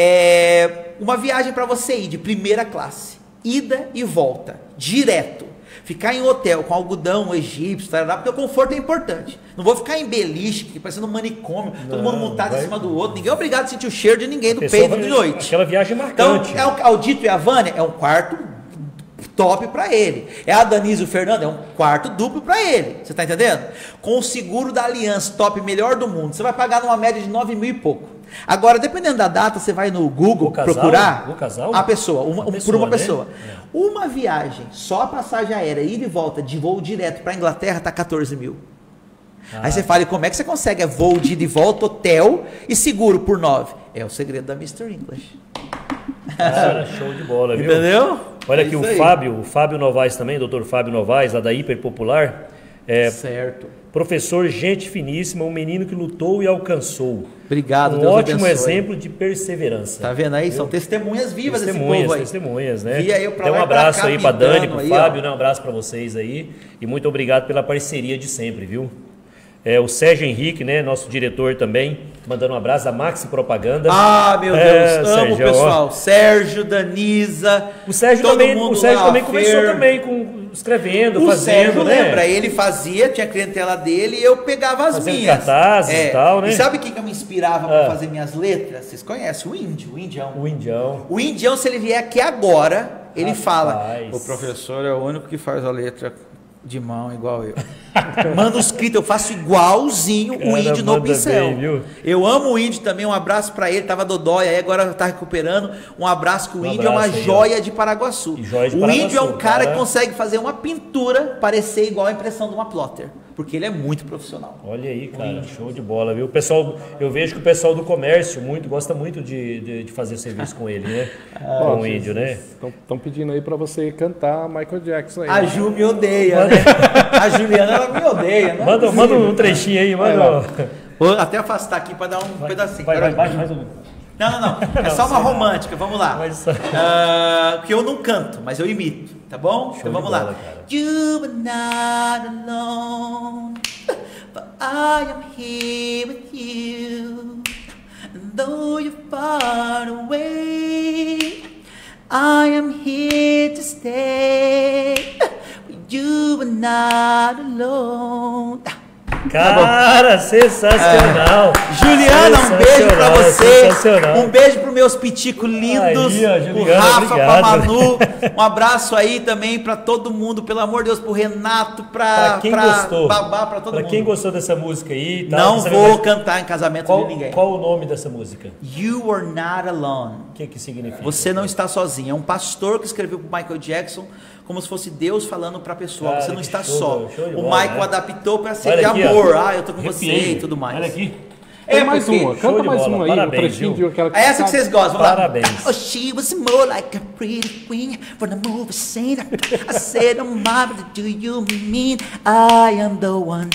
S2: Uma viagem para você ir de primeira classe, ida e volta, direto. Ficar em hotel com algodão egípcio, porque o conforto é importante. Não vou ficar em beliche, parecendo um manicômio, todo mundo montado em cima do outro. Ninguém é obrigado a sentir o cheiro de ninguém do peito de noite.
S1: Aquela viagem marcante.
S2: Então, o Dito e a Vânia é um quarto top para ele. A Danise e o Fernando é um quarto duplo para ele. Você está entendendo? Com o seguro da Aliança, top melhor do mundo, você vai pagar numa média de 9 mil e pouco. Agora, dependendo da data, você vai no Google procurar a pessoa, por uma pessoa. Né? Uma viagem, só a passagem aérea, ida e volta, de voo direto para a Inglaterra, está 14 mil. Aí você fala, e como é que você consegue? É voo de ida e volta, hotel e seguro por 9. É o segredo da Mr. English.
S1: Cara, show de bola, viu?
S2: Entendeu?
S1: Olha aqui o Fábio Novaes também, doutor Fábio Novaes, lá da Hiper Popular.
S2: Certo.
S1: Professor, gente finíssima, um menino que lutou e alcançou.
S2: Obrigado,
S1: Deus abençoe. Um ótimo exemplo de perseverança.
S2: Tá vendo aí? São testemunhas vivas desse povo aí.
S1: Testemunhas, né?
S2: Então
S1: um abraço aí pra Dani, pro Fábio, né? Um abraço pra vocês aí. E muito obrigado pela parceria de sempre, viu? O Sérgio Henrique, né? Nosso diretor também, mandando um abraço da Maxi Propaganda.
S2: Meu Deus, amo o pessoal. Sérgio, Danisa,
S1: o Sérgio também começou também escrevendo, fazendo,
S2: Sérgio,
S1: né?
S2: Lembra, ele fazia, tinha a clientela dele e eu pegava as minhas.
S1: Cartazes e tal, né?
S2: E sabe quem que eu me inspirava para fazer minhas letras? Vocês conhecem? O Indião.
S1: O
S2: Indião, se ele vier aqui agora, ele fala, o professor é o único que faz a letra de mão igual eu. Manuscrito, eu faço igualzinho o índio no pincel. Bem, eu amo o índio também, um abraço para ele, tava dodói, aí agora tá recuperando. Um abraço que o índio é uma joia de Paraguaçu. O índio é um cara que consegue fazer uma pintura parecer igual a impressão de uma plotter. Porque ele é muito profissional.
S1: Olha aí, cara, show de bola, viu? O pessoal, eu vejo que o pessoal do comércio gosta muito de fazer serviço com ele, né? Com o índio, né?
S3: Estão pedindo aí pra você cantar Michael Jackson aí.
S2: A Ju me odeia, né? A Juliana, ela me odeia, né?
S1: Manda um trechinho aí, manda.
S2: Vou até afastar aqui pra dar um pedacinho.
S1: Vai, mais um.
S2: Não. É só uma romântica, vamos lá. Porque eu não canto, mas eu imito, tá bom?
S1: Show
S2: então vamos
S1: bola,
S2: lá.
S1: Cara.
S2: You are not alone, but I am here with you. And though you're far away, I am here to stay. You are not alone.
S1: Cara, sensacional.
S2: Juliana, um beijo pra você. Um beijo pros meus piticos lindos. O Rafa, pra Manu. Um abraço aí também pra todo mundo. Pelo amor de Deus, pro Renato, pra Babá, pra todo mundo.
S1: Pra quem gostou dessa música aí.
S2: Não vou cantar em casamento de ninguém.
S1: Qual o nome dessa música?
S2: You Are Not Alone.
S1: O que significa?
S2: Você não está sozinho. É um pastor que escreveu pro Michael Jackson como se fosse Deus falando para a pessoa. Cara, você não está só. O Michael adaptou para ser de amor. Eu tô com você e tudo mais.
S1: Olha aqui.
S3: Mais uma. Canta mais uma aí.
S1: Parabéns,
S2: é essa que vocês gostam. Vamos
S1: Parabéns.
S2: Oh, she was more like a pretty queen from the movie scene. I said, oh, mama, do you mean I am the one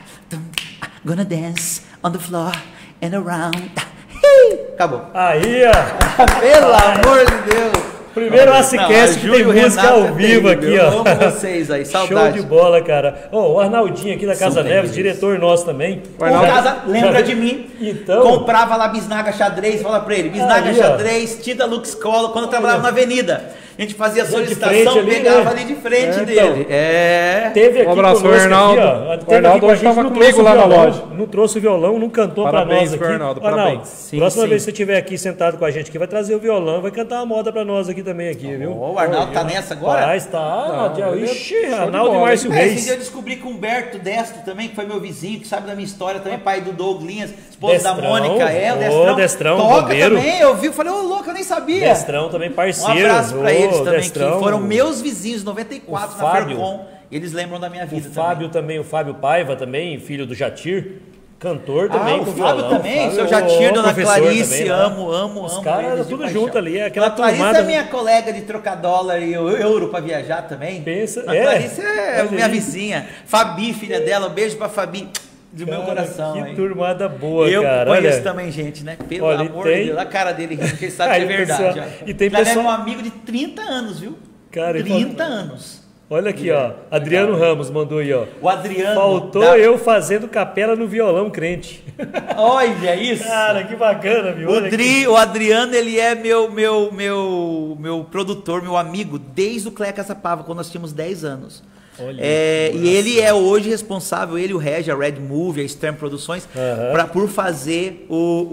S2: gonna dance on the floor and around. Acabou.
S1: Aí, ó.
S2: Pelo amor de Deus.
S1: Primeiro ACCast que tem música ao vivo aqui, ó.
S2: Eu amo vocês aí, saudade.
S1: Show de bola, cara. O Arnaldinho aqui da Casa Neves, diretor nosso também.
S2: Lembra de mim?
S1: Então,
S2: comprava lá bisnaga xadrez, fala pra ele, bisnaga xadrez, tinta Lux Cola, quando eu trabalhava na Avenida. A gente fazia a solicitação, pegava ali de frente dele.
S1: Teve aqui
S3: abraço,
S1: conosco
S3: Arnaldo.
S1: aqui,
S3: O Arnaldo estava comigo lá na loja.
S1: Não trouxe o violão, não cantou para nós aqui.
S3: Arnaldo, parabéns.
S1: Próxima vez que você estiver aqui sentado com a gente aqui, vai trazer o violão, vai cantar uma moda para nós aqui também, viu?
S2: O Arnaldo tá nessa agora?
S1: Está. Ixi, Arnaldo e Márcio Reis.
S2: Esse dia eu descobri que o Humberto Destro também, que foi meu vizinho, que sabe da minha história também, pai do Douglinhas, esposo da Mônica, o
S1: Destrão,
S2: toca
S1: bombeiro.
S2: Também, eu vi, falei, louco, eu nem sabia.
S1: Destrão também, parceiro.
S2: Um abraço pra eles também,
S1: Destrão,
S2: que foram meus vizinhos, 94, na Fercom, e eles lembram da minha vida
S1: também. O Fábio Paiva também, filho do Jatir, cantor também.
S2: O Fábio também, seu Jatir, dona Clarice, também, amo.
S1: Os caras tudo junto ali,
S2: aquela Clarice é minha colega de trocar dólar e euro pra viajar também.
S1: Pensa,
S2: Clarice é minha vizinha. Fabi, filha dela, um beijo pra Fabi. Do meu coração.
S1: Que turmada boa,
S2: eu
S1: cara.
S2: Eu conheço também gente, né? Pelo amor de Deus, a cara dele rindo, porque ele sabe que é verdade.
S1: E tem pessoal...
S2: é um amigo de 30 anos, viu?
S1: Cara,
S2: 30 anos.
S1: Olha aqui, ó. Adriano Ramos mandou aí, ó.
S2: O Adriano.
S1: Faltou eu fazendo capela no violão crente.
S2: Olha isso.
S1: Cara, que bacana, viu?
S2: O Adriano, ele é meu produtor, meu amigo, desde o Cleia Caçapava, quando nós tínhamos 10 anos.
S1: Olha,
S2: e ele é hoje responsável, ele e o Regi, a Red Movie, a Stern Produções, por fazer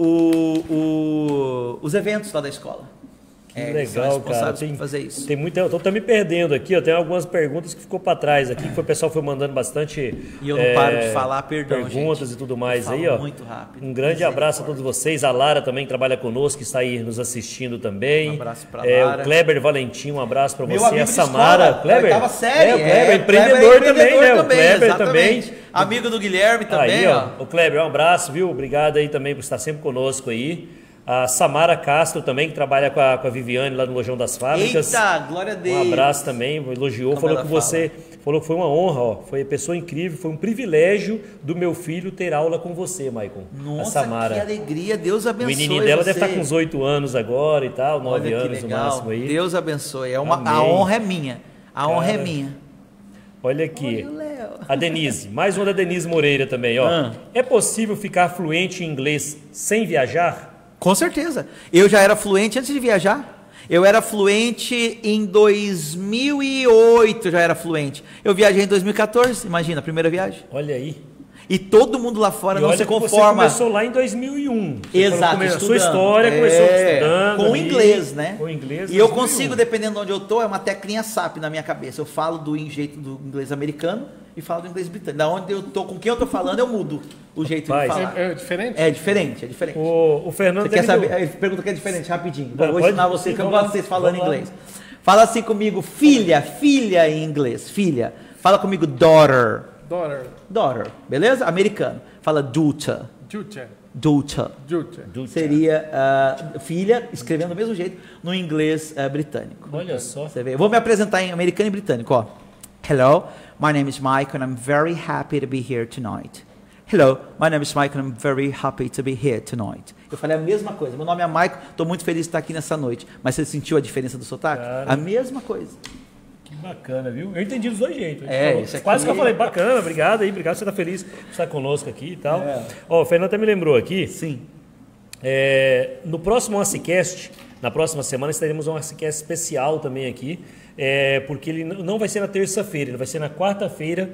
S2: os eventos lá da escola.
S1: Que legal, cara.
S2: Tem que fazer isso.
S1: Tem muita, eu tô me perdendo aqui, eu tenho algumas perguntas que ficou para trás aqui, que o pessoal foi mandando bastante.
S2: E eu não paro de falar, perdão,
S1: perguntas, gente. E tudo mais aí, ó.
S2: Muito rápido.
S1: Um grande abraço a todos vocês. A Lara também que trabalha conosco, que está aí nos assistindo também.
S2: Um abraço para Lara.
S1: O Kleber Valentim, um abraço para você.
S2: Amigo
S1: a Samara, Kleber.
S2: Tava sério.
S1: O Kleber, empreendedor também, né? O Kleber
S2: exatamente.
S1: também.
S2: Amigo do Guilherme também,
S1: aí, ó. O Kleber, um abraço, viu? Obrigado aí também por estar sempre conosco aí. A Samara Castro também, que trabalha com a Viviane lá no Lojão das Fábricas.
S2: Eita, glória a Deus.
S1: Um abraço também, elogiou, falou que você falou que foi uma honra, ó. Foi pessoa incrível, foi um privilégio do meu filho ter aula com você, Maicon.
S2: Nossa,
S1: a Samara.
S2: Que alegria, Deus abençoe.
S1: O menininho dela deve estar com uns 8 anos agora e tal, 9 anos no máximo aí.
S2: Deus abençoe. A honra é minha. A honra é minha.
S1: Olha aqui. A Denise, mais uma da Denise Moreira também, ó. É possível ficar fluente em inglês sem viajar?
S2: Com certeza. Eu já era fluente antes de viajar. Eu era fluente em 2008, já era fluente. Eu viajei em 2014, imagina, a primeira viagem.
S1: Olha aí.
S2: E todo mundo lá fora não se conforma.
S1: Você começou lá em 2001.
S2: Exato,
S1: a sua história começou estudando.
S2: Com inglês, né?
S1: Com inglês.
S2: E eu consigo, dependendo de onde eu estou, é uma teclinha SAP na minha cabeça. Eu falo do jeito do inglês americano e falo do inglês britânico. Da onde eu tô, com quem eu tô falando, eu mudo o jeito de falar.
S3: É diferente?
S2: É diferente.
S1: O Fernando
S2: você quer saber? Ele pergunta que é diferente, rapidinho. Vou ensinar você, que eu gosto de vocês falando inglês. Fala assim comigo, filha em inglês, filha. Fala comigo, daughter. Daughter, beleza? Americano. Fala daughter. Daughter. Seria filha, escrevendo do mesmo jeito, no inglês britânico.
S1: Olha só.
S2: Você vê. Eu vou me apresentar em americano e britânico, ó. Hello, my name is Mike and I'm very happy to be here tonight. Hello, my name is Mike and I'm very happy to be here tonight. Eu falei a mesma coisa. Meu nome é Mike, estou muito feliz de estar aqui nessa noite. Mas você sentiu a diferença do sotaque? A mesma coisa.
S1: Que bacana, viu? Eu entendi dos dois jeitos.
S2: Quase
S1: que eu falei, bacana, obrigado aí, obrigado por você estar feliz por estar conosco aqui e tal. Ó, o Fernando até me lembrou aqui.
S2: Sim.
S1: No próximo ACCast, na próxima semana, estaremos um ACCast especial também aqui, porque ele não vai ser na terça-feira, ele vai ser na quarta-feira.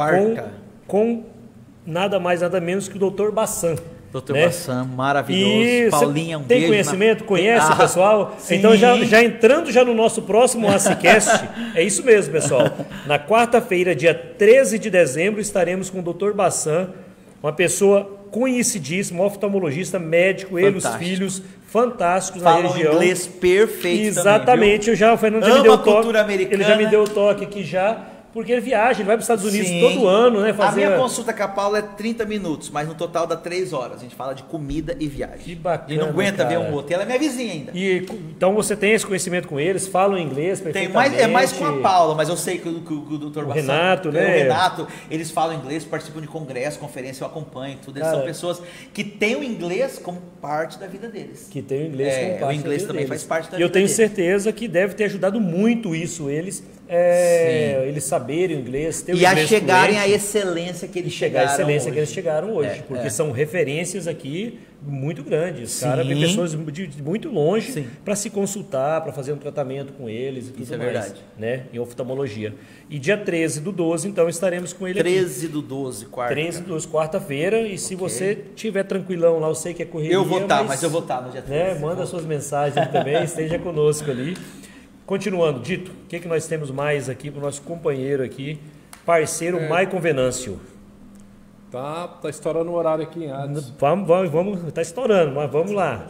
S1: Com nada mais, nada menos que o Dr. Bassan.
S2: Dr. Bassan, maravilhoso. Paulinha,
S1: tem
S2: beijo.
S1: Conhecimento? Conhece o pessoal?
S2: Sim.
S1: Então, já entrando no nosso próximo ACCast, é isso mesmo, pessoal. Na quarta-feira, dia 13 de dezembro, estaremos com o Dr. Bassan, uma pessoa conhecidíssima, oftalmologista, médico, ele e os filhos, fantásticos na região.
S2: Falam inglês perfeito.
S1: Exatamente.
S2: Também,
S1: o Fernando já me deu o toque.
S2: Americana.
S1: Ele já me deu o toque aqui já. Porque ele viaja, ele vai para os Estados Unidos todo ano, né?
S2: A minha consulta com a Paula é 30 minutos, mas no total dá 3 horas. A gente fala de comida e viagem.
S1: Que bacana.
S2: Ele não aguenta ver um outro. Ela é minha vizinha ainda.
S1: Então você tem esse conhecimento com eles, falam inglês perfeitamente.
S2: É mais com a Paula, mas eu sei que o Dr. Bassan,
S1: Renato, né?
S2: O Renato, eles falam inglês, participam de congresso, conferência, eu acompanho, tudo. Eles são pessoas que têm o inglês como parte da vida deles.
S1: Que tem o inglês como parte da vida deles.
S2: O inglês também faz parte da vida
S1: deles. E eu tenho
S2: deles.
S1: certeza que deve ter ajudado muito isso eles eles saberem o inglês, ter o
S2: inglês
S1: a
S2: chegarem à excelência que eles chegaram
S1: hoje. Que eles chegaram hoje, porque são referências aqui muito grandes. Cara, vem pessoas de muito longe para se consultar, para fazer um tratamento com eles e tudo mais. Verdade. Né? Em oftalmologia. E dia 13/12, então, estaremos com ele
S2: 13/12, quarta.
S1: 13/12, quarta-feira. E se você estiver tranquilão lá, eu sei que é correria.
S2: Eu vou estar, mas eu vou estar no dia 13.
S1: Né? Manda suas mensagens também, esteja conosco ali. Continuando, Dito, o que nós temos mais aqui para o nosso companheiro aqui, parceiro Maicon Venâncio?
S3: Tá estourando o horário aqui em Hades.
S1: Vamos, tá estourando, mas vamos lá.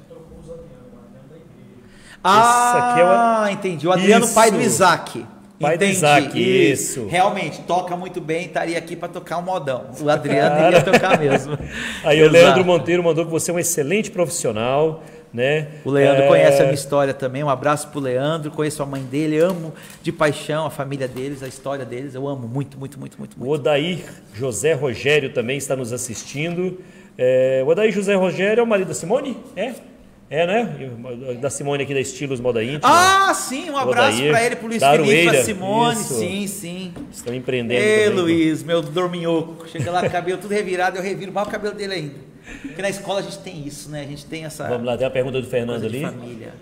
S2: Entendi. O Adriano, pai do Isaac.
S1: Pai do Isaac, isso.
S2: Realmente, toca muito bem, estaria aqui para tocar um modão. O Adriano iria tocar mesmo.
S1: Aí o Leandro Monteiro mandou que você é um excelente profissional. Né?
S2: O Leandro conhece a minha história também, um abraço pro Leandro, conheço a mãe dele, amo de paixão a família deles, a história deles, eu amo muito.
S1: O Odair José Rogério também está nos assistindo. O Odair José Rogério é o marido da Simone? Né? Da Simone aqui da Estilos Moda Íntima.
S2: Sim, um abraço para ele, pro Luiz Felipe, pra Simone, sim.
S1: Estão empreendendo.
S2: Ei, também, Luiz, meu dorminhoco, chega lá com o cabelo tudo revirado, eu reviro mal o cabelo dele ainda. Porque na escola a gente tem isso, né? A gente tem essa...
S1: Vamos lá, tem a pergunta do Fernando ali.
S2: Família.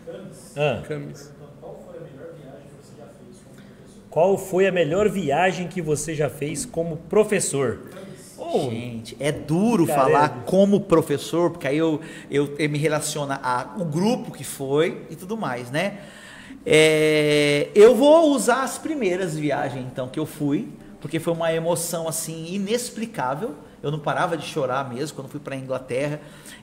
S1: Qual foi a melhor viagem que você já fez como professor?
S2: Gente, é duro falar como professor, porque aí eu me relaciona ao grupo que foi e tudo mais, né? Eu vou usar as primeiras viagens, então, que eu fui, porque foi uma emoção, assim, inexplicável. Eu não parava de chorar mesmo quando fui para a Inglaterra.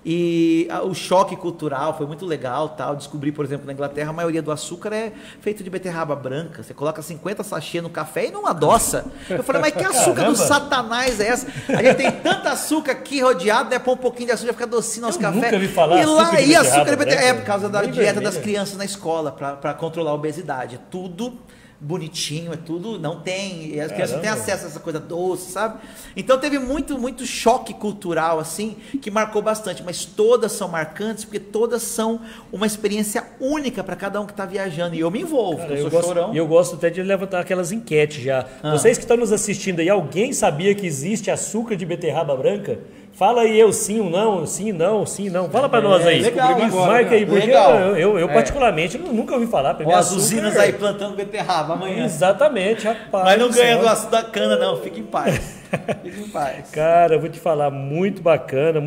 S2: E o choque cultural foi muito legal, tal. Descobri, por exemplo, na Inglaterra, a maioria do açúcar é feito de beterraba branca. Você coloca 50 sachê no café e não adoça. Eu falei, mas que açúcar do satanás é essa? A gente tem tanto açúcar aqui rodeado, né? Pôr um pouquinho de açúcar, fica docinho nosso café.
S1: Nunca vi falar
S2: e lá, açúcar de beterraba.
S1: Branca,
S2: por causa da dieta das crianças na escola, para controlar a obesidade. Tudo bonitinho, é tudo, não tem, as crianças não têm acesso a essa coisa doce, sabe? Então teve muito choque cultural, assim, que marcou bastante, mas todas são marcantes, porque todas são uma experiência única para cada um que está viajando, e eu me envolvo, eu sou chorão.
S1: E eu gosto até de levantar aquelas enquetes já. Vocês que estão nos assistindo aí, alguém sabia que existe açúcar de beterraba branca? Fala aí, sim ou não, sim, não. Fala pra nós aí.
S2: Legal,
S1: marca aí, porque eu particularmente nunca ouvi falar.
S2: As usinas aí plantando beterraba amanhã.
S1: Exatamente, rapaz.
S2: Mas não ganha do açúcar da cana, não. Fique em paz. Fique em paz.
S1: Cara, eu vou te falar, muito bacana.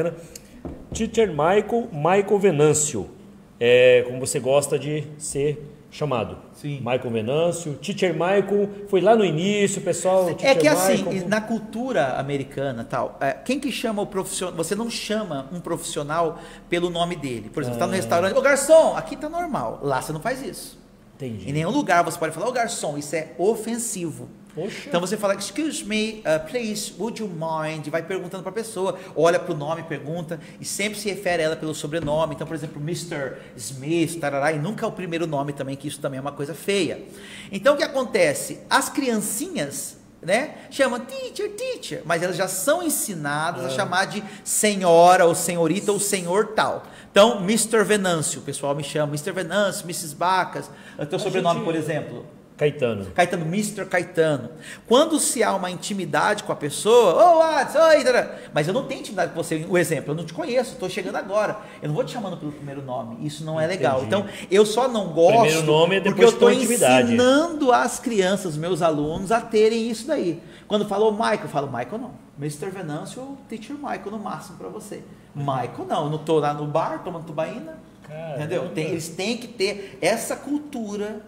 S1: Teacher Maicon Venâncio. Como você gosta de ser chamado.
S2: Sim.
S1: Maicon Venâncio, Teacher Maicon, foi lá no início, pessoal.
S2: Assim, na cultura americana tal, quem que chama o profissional? Você não chama um profissional pelo nome dele. Por exemplo, você está no restaurante, ô garçom, aqui tá normal. Lá você não faz isso.
S1: Entendi.
S2: Em nenhum lugar você pode falar, ô garçom, isso é ofensivo.
S1: Poxa.
S2: Então você fala, excuse me, please, would you mind? Vai perguntando para a pessoa, olha para o nome, pergunta, e sempre se refere a ela pelo sobrenome. Então, por exemplo, Mr. Smith, tarará, e nunca é o primeiro nome também, que isso também é uma coisa feia. Então, o que acontece? As criancinhas, né, chamam teacher, mas elas já são ensinadas a chamar de senhora, ou senhorita, ou senhor tal. Então, Mr. Venâncio, o pessoal me chama, Mr. Venâncio, Mrs. Bacas, o teu sobrenome, por exemplo...
S1: Caetano,
S2: Mr. Caetano. Quando se há uma intimidade com a pessoa, mas eu não tenho intimidade com você. O exemplo, eu não te conheço, estou chegando agora. Eu não vou te chamando pelo primeiro nome. Isso não é legal. Então, eu só não gosto
S1: primeiro nome é
S2: porque eu estou
S1: ensinando
S2: as crianças, meus alunos, a terem isso daí. Quando falou Michael, eu falo Michael não. Mr. Venâncio ou Teacher Michael no máximo para você. Michael não. Eu não estou lá no bar tomando tubaína. Entendeu? Eles têm que ter essa cultura,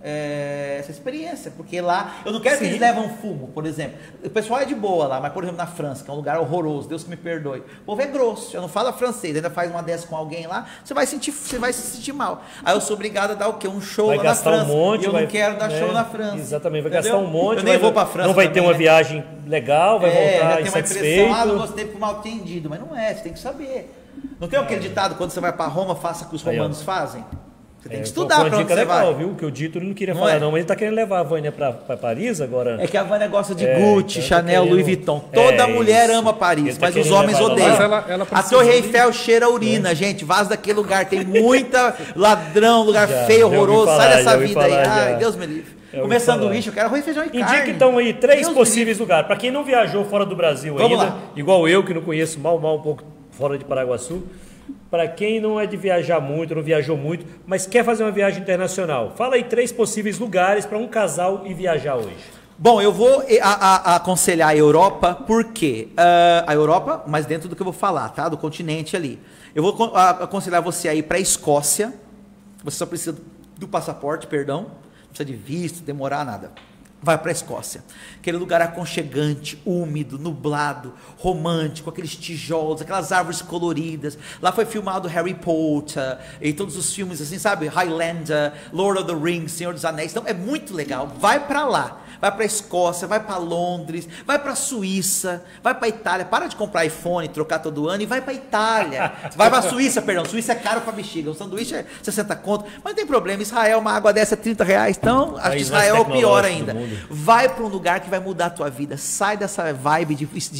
S2: essa experiência, porque lá eu não quero que eles levem fumo, por exemplo. O pessoal é de boa lá, mas por exemplo na França, que é um lugar horroroso, Deus que me perdoe, o povo é grosso, eu não falo francês, ainda faz uma dessa com alguém lá, você vai se sentir mal. Aí eu sou obrigado a dar o quê? Um show lá na França, e eu não quero dar show na França.
S1: Exatamente, vai gastar um monte,
S2: eu nem vou pra França,
S1: não vai ter uma viagem legal, vai voltar insatisfeito.
S2: Não gostei por mal entendido, mas não é, você tem que saber. Não tem aquele ditado, quando você vai para Roma, faça o que os romanos fazem? Você tem que estudar para onde você vai.
S1: Viu? Que o Dito ele não queria falar, não, mas ele está querendo levar a Vânia para Paris agora.
S2: É que a Vânia gosta de Gucci, Chanel, Louis Vuitton. Toda mulher ama Paris, mas os homens odeiam. A Torre Eiffel cheira a urina, gente. Vaza daquele lugar. Tem muita ladrão, lugar feio, horroroso. Sai dessa vida aí. Ai, Deus me livre. Comer sanduíche, eu quero arroz, feijão e carne.
S1: Indica então aí 3 possíveis lugares. Para quem não viajou fora do Brasil ainda, igual eu, que não conheço mal um pouco fora de Paraguaçu, para quem não é de viajar muito, não viajou muito, mas quer fazer uma viagem internacional, fala aí 3 possíveis lugares para um casal ir viajar hoje.
S2: Bom, eu vou aconselhar a Europa, por quê? A Europa, mas dentro do que eu vou falar, tá? Do continente ali. Eu vou aconselhar você a ir para a Escócia. Você só precisa do passaporte, perdão. Não precisa de visto, demorar, nada. Vai para a Escócia. Aquele lugar aconchegante, úmido, nublado, romântico, aqueles tijolos, aquelas árvores coloridas. Lá foi filmado Harry Potter e todos os filmes assim, sabe? Highlander, Lord of the Rings, Senhor dos Anéis. Então é muito legal. Vai para lá. Vai para a Escócia, vai para Londres, vai para a Suíça, vai para a Itália. Para de comprar iPhone, trocar todo ano e vai para a Itália. Vai para a Suíça, perdão. Suíça é caro para bexiga. Um sanduíche é 60 conto. Mas não tem problema. Israel, uma água dessa é 30 reais. Então, acho que Israel é o pior ainda. Vai para um lugar que vai mudar a tua vida. Sai dessa vibe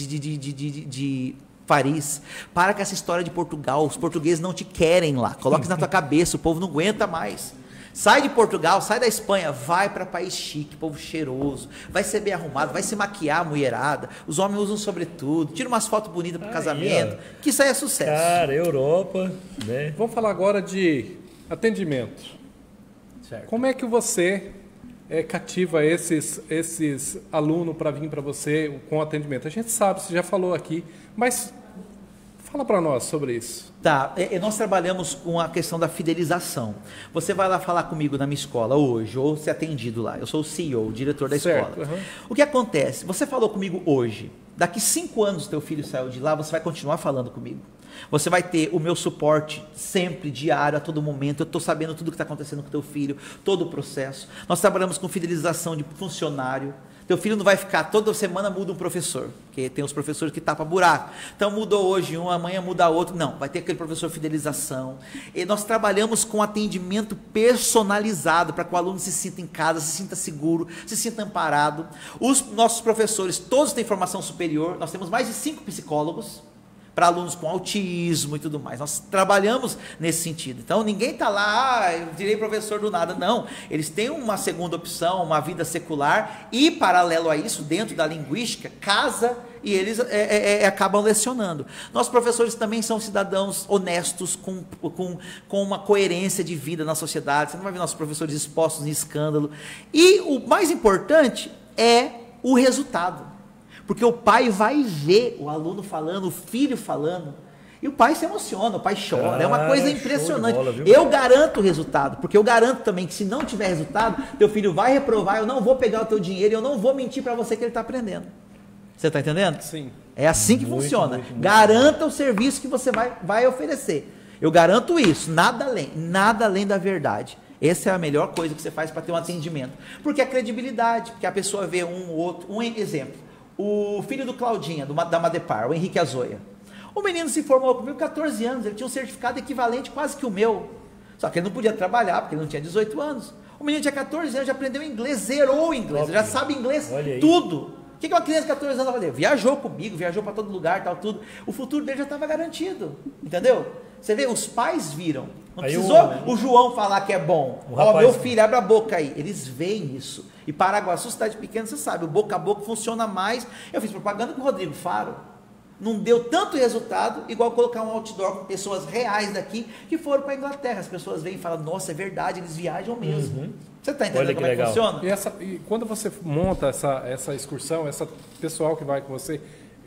S2: de Paris. Para com essa história de Portugal. Os portugueses não te querem lá. Coloque isso na tua cabeça. O povo não aguenta mais. Sai de Portugal, sai da Espanha, vai para país chique, povo cheiroso, vai ser bem arrumado, vai se maquiar a mulherada, os homens usam sobretudo, tira umas fotos bonitas para o casamento, que isso aí é sucesso.
S1: Cara, Europa, né?
S3: Vamos falar agora de atendimento. Certo. Como é que você cativa esses alunos para vir para você com atendimento? A gente sabe, você já falou aqui, mas fala para nós sobre isso.
S2: Tá, nós trabalhamos com a questão da fidelização. Você vai lá falar comigo na minha escola hoje, ou ser atendido lá. Eu sou o CEO, o diretor da escola. Uhum. O que acontece? Você falou comigo hoje. Daqui 5 anos teu filho saiu de lá, você vai continuar falando comigo. Você vai ter o meu suporte sempre, diário, a todo momento. Eu estou sabendo tudo o que está acontecendo com teu filho, todo o processo. Nós trabalhamos com fidelização de funcionário. Teu filho não vai ficar, toda semana muda um professor, porque tem os professores que tapam buraco. Então mudou hoje um, amanhã muda outro. Não, vai ter aquele professor fidelização. E nós trabalhamos com atendimento personalizado, para que o aluno se sinta em casa, se sinta seguro, se sinta amparado. Os nossos professores, todos têm formação superior, nós temos mais de 5 psicólogos, para alunos com autismo e tudo mais. Nós trabalhamos nesse sentido. Então, ninguém está lá, eu virei professor do nada. Não, eles têm uma segunda opção, uma vida secular, e paralelo a isso, dentro da linguística, casa e eles acabam lecionando. Nossos professores também são cidadãos honestos, com uma coerência de vida na sociedade. Você não vai ver nossos professores expostos em escândalo. E o mais importante é o resultado. Porque o pai vai ver o aluno falando, o filho falando, e o pai se emociona, o pai chora. É uma coisa impressionante. Bola, eu garanto o resultado, porque eu garanto também que se não tiver resultado, teu filho vai reprovar, eu não vou pegar o teu dinheiro, eu não vou mentir para você que ele está aprendendo. Você está entendendo?
S3: Sim.
S2: É assim que funciona. Garanta o serviço que você vai oferecer. Eu garanto isso, nada além da verdade. Essa é a melhor coisa que você faz para ter um atendimento. Porque a credibilidade, porque a pessoa vê um exemplo. O filho do Claudinha, da Madepar, o Henrique Azoia. O menino se formou comigo com 14 anos, ele tinha um certificado equivalente quase que o meu. Só que ele não podia trabalhar, porque ele não tinha 18 anos. O menino tinha 14 anos, já aprendeu inglês, zerou o inglês, já sabe inglês, tudo. O que uma criança de 14 anos vai fazer? Viajou comigo, viajou para todo lugar, tal, tudo. O futuro dele já estava garantido, entendeu? Você vê, os pais viram. Não precisou o João falar que é bom. Ó, meu filho, abre a boca aí. Eles veem isso. E Paraguaçu, cidade pequena, você sabe, o boca a boca funciona mais. Eu fiz propaganda com o Rodrigo Faro. Não deu tanto resultado, igual colocar um outdoor com pessoas reais daqui, que foram para a Inglaterra. As pessoas vêm e falam, nossa, é verdade, eles viajam mesmo. Uhum. Você está entendendo como é que funciona?
S3: E quando você monta essa excursão, essa pessoal que vai com você,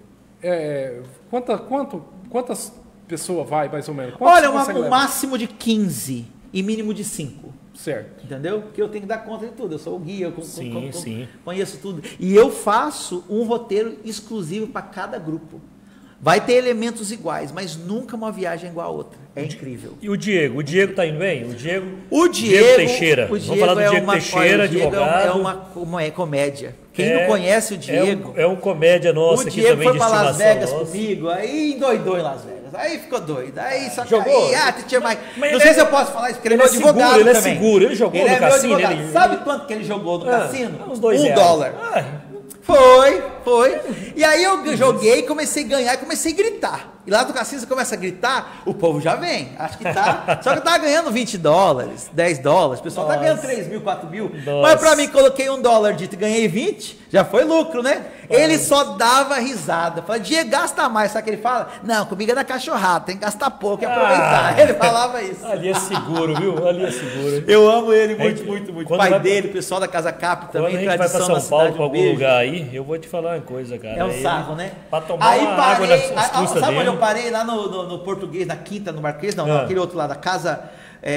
S3: quantas pessoas vai, mais ou menos?
S2: Olha, um máximo de 15 e mínimo de 5.
S3: Certo.
S2: Entendeu? Porque eu tenho que dar conta de tudo. Eu sou o guia, eu conheço tudo. E eu faço um roteiro exclusivo para cada grupo. Vai ter elementos iguais, mas nunca uma viagem igual a outra. É incrível.
S1: E o Diego? O Diego está indo bem?
S2: O Diego
S1: Teixeira.
S2: Vamos
S1: falar do Diego Teixeira, advogado.
S2: É uma comédia. Quem não conhece o Diego...
S1: É um comédia nosso aqui também de estimação. O Diego foi para Las Vegas
S2: comigo, aí endoidou em Las Vegas. Aí ficou doido. Aí só
S1: jogou.
S2: Tinha mais. Não sei se eu posso falar isso, porque ele é meu advogado também.
S1: Ele é seguro, ele jogou no cassino.
S2: Sabe quanto que ele jogou no cassino?
S1: Uns $2.
S2: Foi. E aí eu joguei, comecei a ganhar e comecei a gritar. E lá do cassino você começa a gritar, o povo já vem. Acho que tá. Só que tá ganhando $20, $10. O pessoal tá ganhando 3 mil, 4 mil. Mas pra mim, coloquei $1 dito e ganhei 20, já foi lucro, né? Ele só dava risada. Falei, Diego, gasta mais. Sabe o que ele fala? Não, comigo é da cachorrada, tem que gastar pouco e aproveitar. Ele falava isso.
S1: Ali é seguro, viu? Ali é seguro.
S2: Eu amo ele muito. O pai dele, o pessoal da Casa Cap também.
S1: Quando a gente vai pra São Paulo, pra algum lugar aí, eu vou te falar uma coisa, cara.
S2: É um sarro, né?
S1: Pra tomar aí água nas custas
S2: sabe
S1: dele.
S2: onde eu parei? Lá no Português, na Quinta, no Marquês? Não, aquele outro lá, da Casa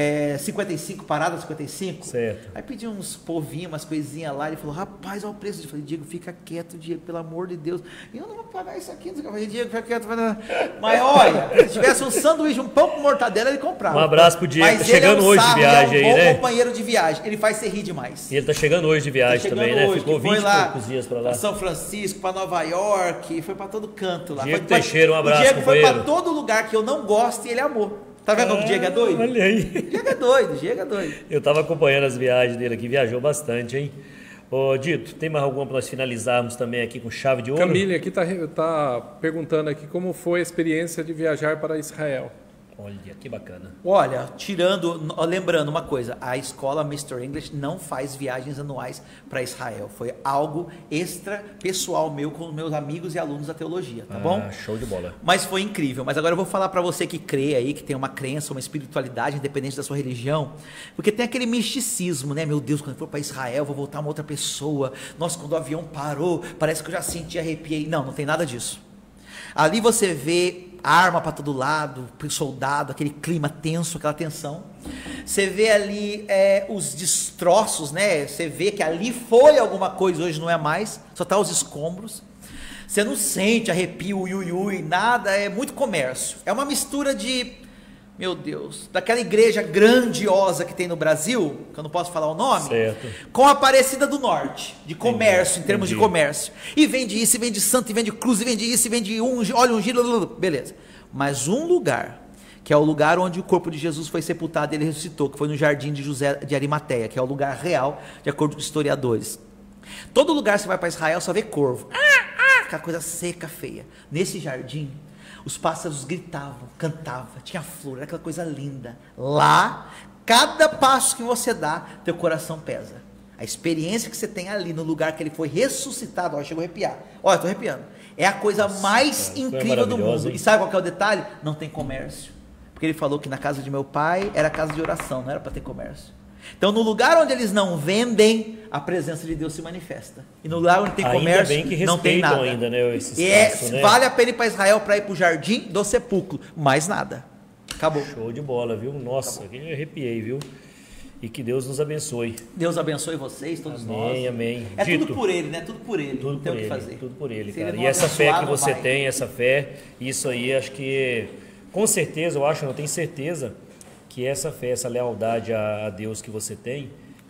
S2: 55, Parada 55.
S1: Certo.
S2: Aí pedi uns povinhos, umas coisinhas lá. Ele falou, rapaz, olha o preço. Eu falei, Diego, fica quieto, Diego, pelo amor de Deus. Eu não vou pagar isso aqui. Eu falei, Diego, fica quieto. Mas olha, se tivesse um sanduíche, um pão com mortadela, ele comprava.
S1: Um abraço pro Diego, tá chegando hoje de viagem aí, né?
S2: Ele é um bom companheiro de viagem. Ele faz você rir demais.
S1: E ele tá chegando hoje de viagem também, né? Ficou 20 e poucos dias pra lá.
S2: Pra São Francisco, pra Nova York, foi pra todo canto lá.
S1: Diego Teixeira, um abraço,
S2: O Diego foi pra todo lugar que eu não gosto e ele amou. Tá vendo como o Diego é doido?
S1: Olha aí.
S2: Diego é doido.
S1: Eu tava acompanhando as viagens dele aqui, viajou bastante, hein? Ô, Dito, tem mais alguma para nós finalizarmos também aqui com chave de ouro?
S3: Camille aqui tá perguntando aqui como foi a experiência de viajar para Israel.
S1: Olha, que bacana.
S2: Olha, lembrando uma coisa, a escola Mr. English não faz viagens anuais para Israel. Foi algo extra pessoal meu com os meus amigos e alunos da teologia, tá bom?
S1: Show de bola.
S2: Mas foi incrível. Mas agora eu vou falar para você que crê aí, que tem uma crença, uma espiritualidade independente da sua religião, porque tem aquele misticismo, né? Meu Deus, quando eu for para Israel, vou voltar uma outra pessoa. Nossa, quando o avião parou, parece que eu já senti, arrepiei. Não tem nada disso. Ali você vê arma para todo lado, soldado, aquele clima tenso, aquela tensão. Você vê ali os destroços, né? Você vê que ali foi alguma coisa, hoje não é mais, só tá os escombros. Você não sente arrepio, ui, nada, é muito comércio. É uma mistura de, meu Deus, daquela igreja grandiosa que tem no Brasil, que eu não posso falar o nome,
S1: certo,
S2: com a Aparecida do Norte, de comércio, em termos de comércio. E vende isso, e vende santo, e vende cruz, e vende isso, e vende óleo ungido, beleza. Mas um lugar, que é o lugar onde o corpo de Jesus foi sepultado e ele ressuscitou, que foi no jardim de José de Arimateia, que é o lugar real, de acordo com os historiadores. Todo lugar que você vai para Israel só vê corvo. Aquela coisa seca, feia. Nesse jardim, os pássaros gritavam, cantavam, tinha flor, era aquela coisa linda. Lá, cada passo que você dá, teu coração pesa. A experiência que você tem ali, no lugar que ele foi ressuscitado, ó, chegou a arrepiar. Olha, estou arrepiando. É a coisa mais incrível do mundo. Hein? E sabe qual que é o detalhe? Não tem comércio. Porque ele falou que na casa de meu pai era casa de oração, não era para ter comércio. Então, no lugar onde eles não vendem, a presença de Deus se manifesta. E no lugar onde tem comércio,
S1: bem que
S2: não tem nada.
S1: Ainda, né, esse espaço, né?
S2: Vale a pena ir para Israel para ir para o jardim do sepulcro. Mais nada. Acabou.
S1: Show de bola, viu? Nossa, que eu arrepiei, viu? E que Deus nos abençoe.
S2: Deus abençoe vocês, todos nós.
S1: Amém.
S2: É Dito, tudo por Ele, né? Tudo por Ele.
S1: Tudo
S2: não tem
S1: por
S2: o que
S1: ele,
S2: fazer.
S1: Tudo por Ele, cara. E essa fé que você tem, essa fé, isso aí, acho que, com certeza, eu tenho certeza que essa fé, essa lealdade a Deus que você tem,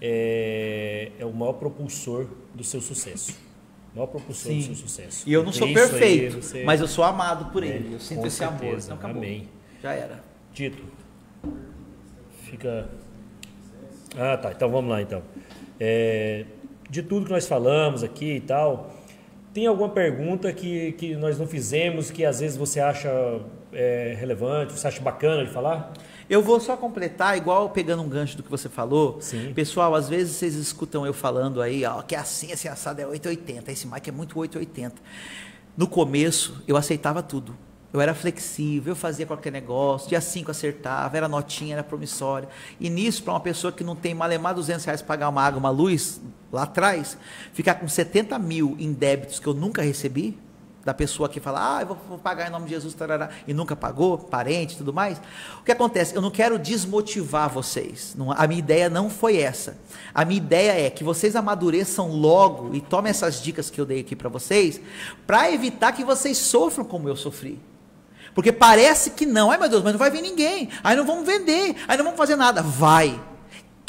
S1: é o maior propulsor do seu sucesso. O maior propulsor do seu sucesso.
S2: E eu não sou perfeito, mas eu sou amado por Ele. Eu sinto esse amor. Então, acabou.
S1: Amém.
S2: Já era.
S1: Dito. Fica... Ah, tá. Então vamos lá, então. De tudo que nós falamos aqui e tal, tem alguma pergunta que nós não fizemos, que às vezes você acha relevante, você acha bacana de falar?
S2: Eu vou só completar, igual pegando um gancho do que você falou.
S1: Sim.
S2: Pessoal, às vezes vocês escutam eu falando aí, ó, que é assim assado é 880. Esse mic é muito 880. No começo, eu aceitava tudo. Eu era flexível, eu fazia qualquer negócio, dia 5 acertava, era notinha, era promissória. E nisso, para uma pessoa que não tem malemar R$200 pagar uma água, uma luz, lá atrás, ficar com 70 mil em débitos que eu nunca recebi, da pessoa que fala, eu vou pagar em nome de Jesus, tarará, e nunca pagou, parente e tudo mais. O que acontece? Eu não quero desmotivar vocês. A minha ideia não foi essa. A minha ideia é que vocês amadureçam logo e tomem essas dicas que eu dei aqui para vocês, para evitar que vocês sofram como eu sofri. Porque parece que não. Ai, meu Deus, mas não vai vir ninguém. Aí não vamos vender. Aí não vamos fazer nada. Vai.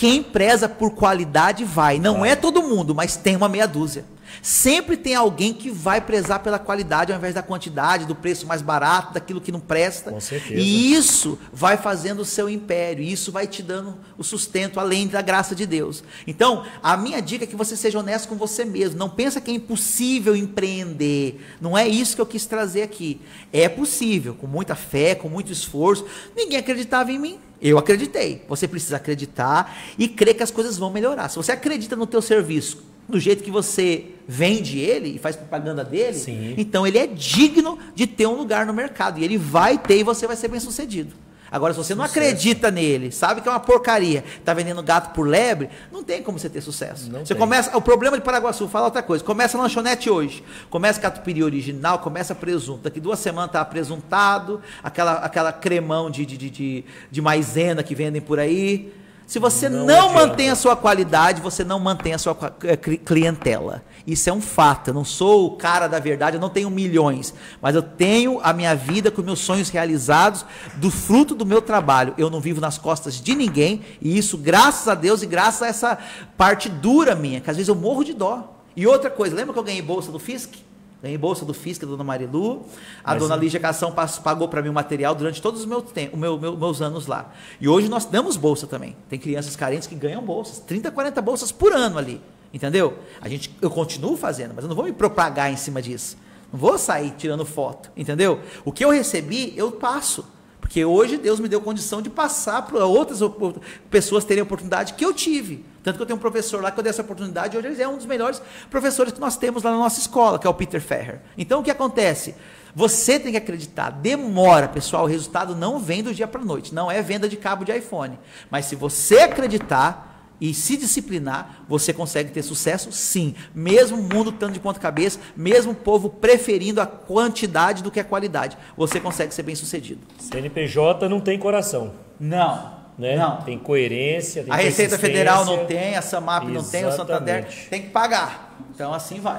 S2: Quem preza por qualidade vai. Não é todo mundo, mas tem uma meia dúzia. Sempre tem alguém que vai prezar pela qualidade ao invés da quantidade, do preço mais barato, daquilo que não presta.
S1: Com certeza.
S2: E isso vai fazendo o seu império, e isso vai te dando o sustento além da graça de Deus. Então, a minha dica é que você seja honesto com você mesmo. Não pensa que é impossível empreender. Não é isso que eu quis trazer aqui. É possível, com muita fé, com muito esforço. Ninguém acreditava em mim. Eu acreditei. Você precisa acreditar e crer que as coisas vão melhorar. Se você acredita no teu serviço, do jeito que você vende ele e faz propaganda dele,
S1: sim,
S2: então ele é digno de ter um lugar no mercado. E ele vai ter e você vai ser bem sucedido. Agora, se você não acredita nele, sabe que é uma porcaria, está vendendo gato por lebre, não tem como você ter sucesso. Você começa, o problema de Paraguaçu, fala outra coisa, começa a lanchonete hoje, começa catupiry original, começa presunto, daqui 2 semanas está apresuntado, aquela cremão de maisena que vendem por aí. Se você não mantém a sua qualidade, você não mantém a sua clientela. Isso é um fato. Eu não sou o cara da verdade, eu não tenho milhões, mas eu tenho a minha vida com meus sonhos realizados, do fruto do meu trabalho. Eu não vivo nas costas de ninguém, e isso graças a Deus e graças a essa parte dura minha, que às vezes eu morro de dó. E outra coisa, lembra que eu ganhei bolsa do Fisk? Ganhei bolsa do Fisk, da dona Marilu. A dona Lígia Cação pagou para mim o material durante todos os meus anos lá. E hoje nós damos bolsa também. Tem crianças carentes que ganham bolsas. 30, 40 bolsas por ano ali. Entendeu? Eu continuo fazendo, mas eu não vou me propagar em cima disso. Não vou sair tirando foto. Entendeu? O que eu recebi, eu passo. Porque hoje Deus me deu condição de passar para outras pessoas terem a oportunidade que eu tive. Tanto que eu tenho um professor lá que eu dei essa oportunidade, hoje ele é um dos melhores professores que nós temos lá na nossa escola, que é o Peter Ferrer. Então o que acontece? Você tem que acreditar, demora, pessoal, o resultado não vem do dia para a noite, não é venda de cabo de iPhone. Mas se você acreditar e se disciplinar, você consegue ter sucesso sim, mesmo o mundo estando de ponta cabeça, mesmo o povo preferindo a quantidade do que a qualidade, você consegue ser bem sucedido.
S1: CNPJ não tem coração.
S2: Não.
S1: Né?
S2: Não.
S1: Tem coerência, tem
S2: a Receita Federal não tem, a Samap não tem, o Santander tem que pagar. Então assim vai.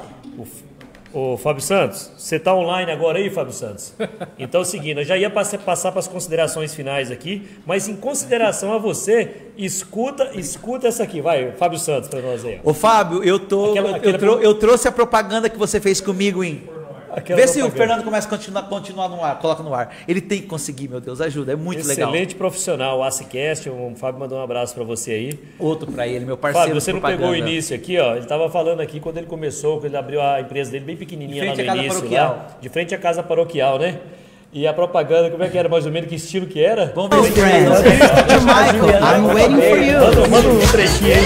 S1: Ô Fábio Santos, você está online agora aí, Fábio Santos? Então é o seguinte, eu já ia passar para as considerações finais aqui, mas em consideração a você, escuta essa aqui, vai, Fábio Santos, para nós aí.
S2: Ô Fábio, eu trouxe a propaganda que você fez comigo em... Vê se o Fernando começa a continuar no ar, coloca no ar. Ele tem que conseguir, meu Deus, ajuda, é muito legal.
S1: Excelente profissional, o ACCast, o Fábio mandou um abraço para você aí.
S2: Outro para ele, meu parceiro.
S1: Fábio, você não pegou o início aqui, ó, ele estava falando aqui quando ele começou, quando ele abriu a empresa dele bem pequenininha lá no início, lá, de frente à casa paroquial, né? E a propaganda, como é que era mais ou menos, que estilo que era?
S2: Vamos ver se Michael, I'm waiting for you.
S1: Manda um trechinho aí.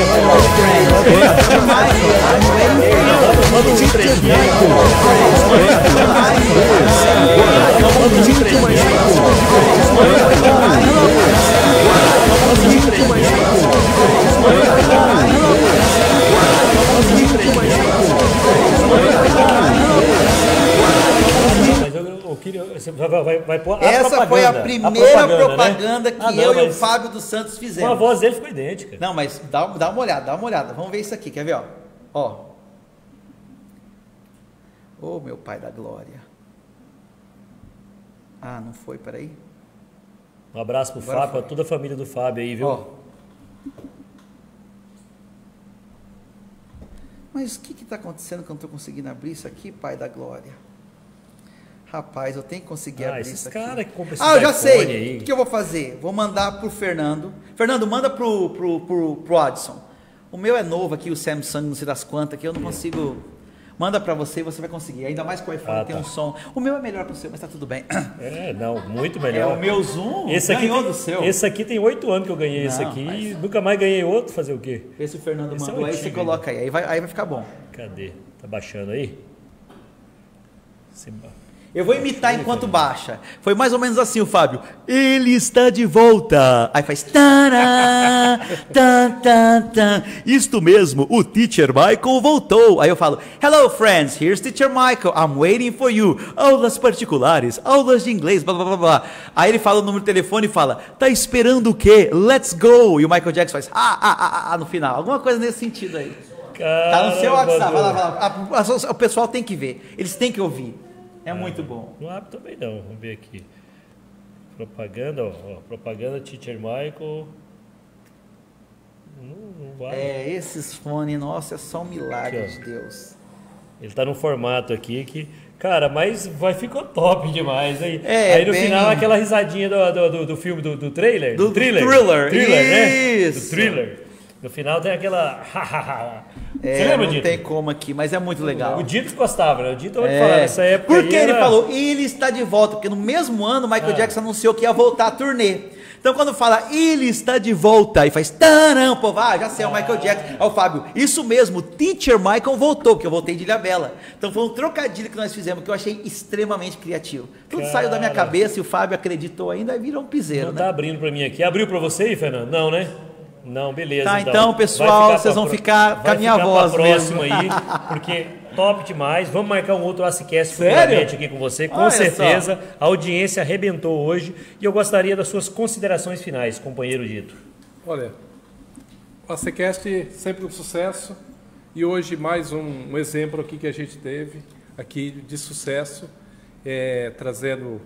S2: Michael, I'm waiting for you.
S1: Manda um trechinho aí.
S2: Essa foi a primeira propaganda, né? Que eu e o Fábio dos Santos fizemos.
S1: A voz dele ficou idêntica.
S2: Não, mas dá uma olhada. Vamos ver isso aqui, quer ver? Ó. Ô, meu pai da glória. Ah, não foi, peraí.
S1: Um abraço pro Fábio, pra toda a família do Fábio aí, viu?
S2: Ó. Mas o que está acontecendo que eu não estou conseguindo abrir isso aqui, pai da glória? Rapaz, eu tenho que conseguir abrir isso aqui.
S1: Cara que compra esse
S2: eu já sei.
S1: Aí.
S2: O que eu vou fazer? Vou mandar pro Fernando. Fernando, manda pro Adson. O meu é novo aqui, o Samsung, não sei das quantas, que eu não consigo. Manda para você e você vai conseguir. Ainda mais que o iPhone tem um som. O meu é melhor para o seu, mas tá tudo bem.
S1: Muito melhor.
S2: O meu Zoom
S1: esse aqui
S2: ganhou do seu.
S1: Esse aqui tem 8 anos que eu ganhei esse aqui e nunca mais ganhei outro. Fazer o quê?
S2: Vê se o Fernando mandou aí, você coloca aí vai ficar bom.
S1: Cadê? Tá baixando aí?
S2: Eu vou imitar enquanto baixa. Foi mais ou menos assim o Fábio. Ele está de volta. Aí faz... Tará, tan, tan, tan. Isto mesmo, o Teacher Michael voltou. Aí eu falo... Hello friends, here's Teacher Michael. I'm waiting for you. Aulas particulares, aulas de inglês, blá blá blá blá. Aí ele fala o número de telefone e fala... Tá esperando o quê? Let's go. E o Michael Jackson faz... no final. Alguma coisa nesse sentido aí.
S1: Caramba,
S2: tá no seu WhatsApp. Vai lá. O pessoal tem que ver. Eles têm que ouvir. É muito bom.
S1: No app também não. Vamos ver aqui. Propaganda, ó. Propaganda Teacher Michael. Não vai.
S2: Esses fones, nossa, é só um milagre aqui, de Deus.
S1: Ele tá no formato aqui que... Cara, mas ficou top demais. Aí no final, aquela risadinha do filme, do trailer.
S2: Do thriller.
S1: Né? Do thriller. No final tem aquela... Você lembra, Dito?
S2: Não tem como aqui, mas é muito legal.
S1: O Dito gostava, né? O Dito, eu vou te falar, nessa época...
S2: Porque ele falou, ele está de volta, porque no mesmo ano o Michael Jackson anunciou que ia voltar a turnê. Então quando fala, ele está de volta, e faz, taram, pô, já sei, é o Michael Jackson. Ó, o Fábio, isso mesmo, Teacher Michael voltou, porque eu voltei de Ilhabela. Então foi um trocadilho que nós fizemos, que eu achei extremamente criativo. Tudo saiu da minha cabeça e o Fábio acreditou ainda, e virou um piseiro,
S1: né? Tá abrindo pra mim aqui. Abriu pra você aí, Fernando? Não, né? Não, beleza.
S2: Tá, então pessoal, vocês vão ficar com a minha voz
S1: mesmo. Aí, porque top demais. Vamos marcar um outro ACCast futuramente aqui com você, com certeza. A audiência arrebentou hoje e eu gostaria das suas considerações finais, companheiro Dito.
S3: Olha, o ACCast sempre um sucesso e hoje mais um exemplo aqui que a gente teve aqui de sucesso, trazendo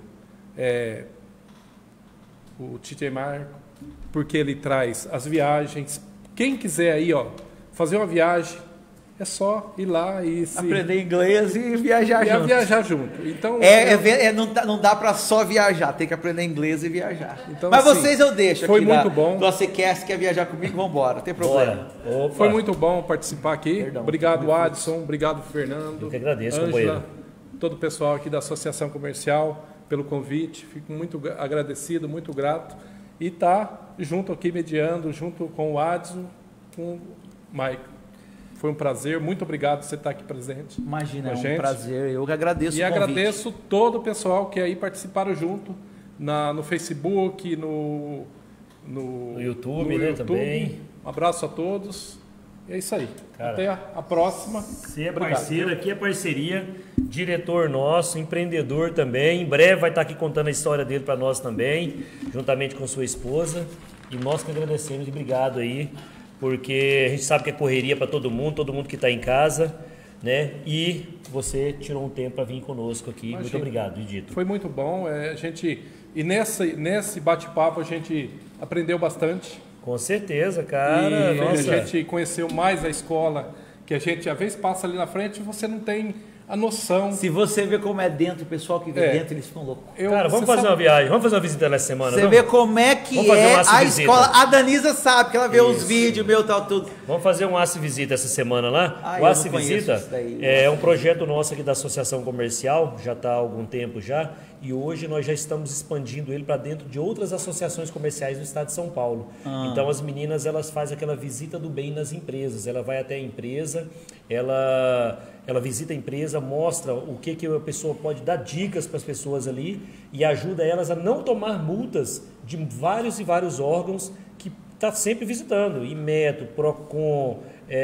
S3: o TJ Marco, porque ele traz as viagens. Quem quiser aí, fazer uma viagem, é só ir lá e
S2: aprender inglês e viajar junto.
S3: Viajar junto. Então,
S2: não dá para só viajar, tem que aprender inglês e viajar.
S3: Então,
S2: mas assim, vocês eu deixo
S3: foi
S2: aqui
S3: muito bom.
S2: do ACCast, quer viajar comigo, vamos embora, não tem problema.
S3: Foi muito bom participar aqui. Obrigado, Adson. Obrigado, Fernando.
S1: Eu que agradeço,
S3: Ângela,
S1: companheiro.
S3: Todo o pessoal aqui da Associação Comercial pelo convite. Fico muito agradecido, muito grato. E junto aqui, mediando, junto com o Adson, com o Mike. Foi um prazer, muito obrigado por você estar aqui presente.
S2: Imagina, é um prazer, eu que agradeço
S3: o convite. E agradeço todo o pessoal que aí participaram junto, no Facebook, no
S1: YouTube, né, também.
S3: Um abraço a todos. E é isso aí. Cara, até a próxima.
S1: Você é parceiro, aqui é parceria. Diretor nosso, empreendedor também. Em breve vai estar aqui contando a história dele para nós também, juntamente com sua esposa. E nós que agradecemos e obrigado aí, porque a gente sabe que é correria para todo mundo que está em casa, né? E você tirou um tempo para vir conosco aqui. Imagina. Muito obrigado, Dito.
S3: Foi muito bom. Nesse bate-papo a gente aprendeu bastante.
S1: Com certeza, cara.
S3: A gente conheceu mais a escola, que a gente às vezes passa ali na frente e você não tem a noção.
S2: Se você vê como é dentro, o pessoal que vê dentro, eles ficam loucos.
S1: Cara, vamos fazer uma viagem, vamos fazer uma visita nessa semana.
S2: Você vê como é que a escola. A Danisa sabe, que ela vê os vídeos, tudo.
S1: Vamos fazer um ACE Visita essa semana lá. O ACE Visita é um projeto nosso aqui da Associação Comercial, já está há algum tempo já. E hoje nós já estamos expandindo ele para dentro de outras associações comerciais do estado de São Paulo. Então as meninas, elas fazem aquela visita do bem nas empresas. Ela vai até a empresa, ela visita a empresa, mostra o que a pessoa pode dar dicas para as pessoas ali e ajuda elas a não tomar multas de vários e vários órgãos que está sempre visitando. Inmetro, Procon,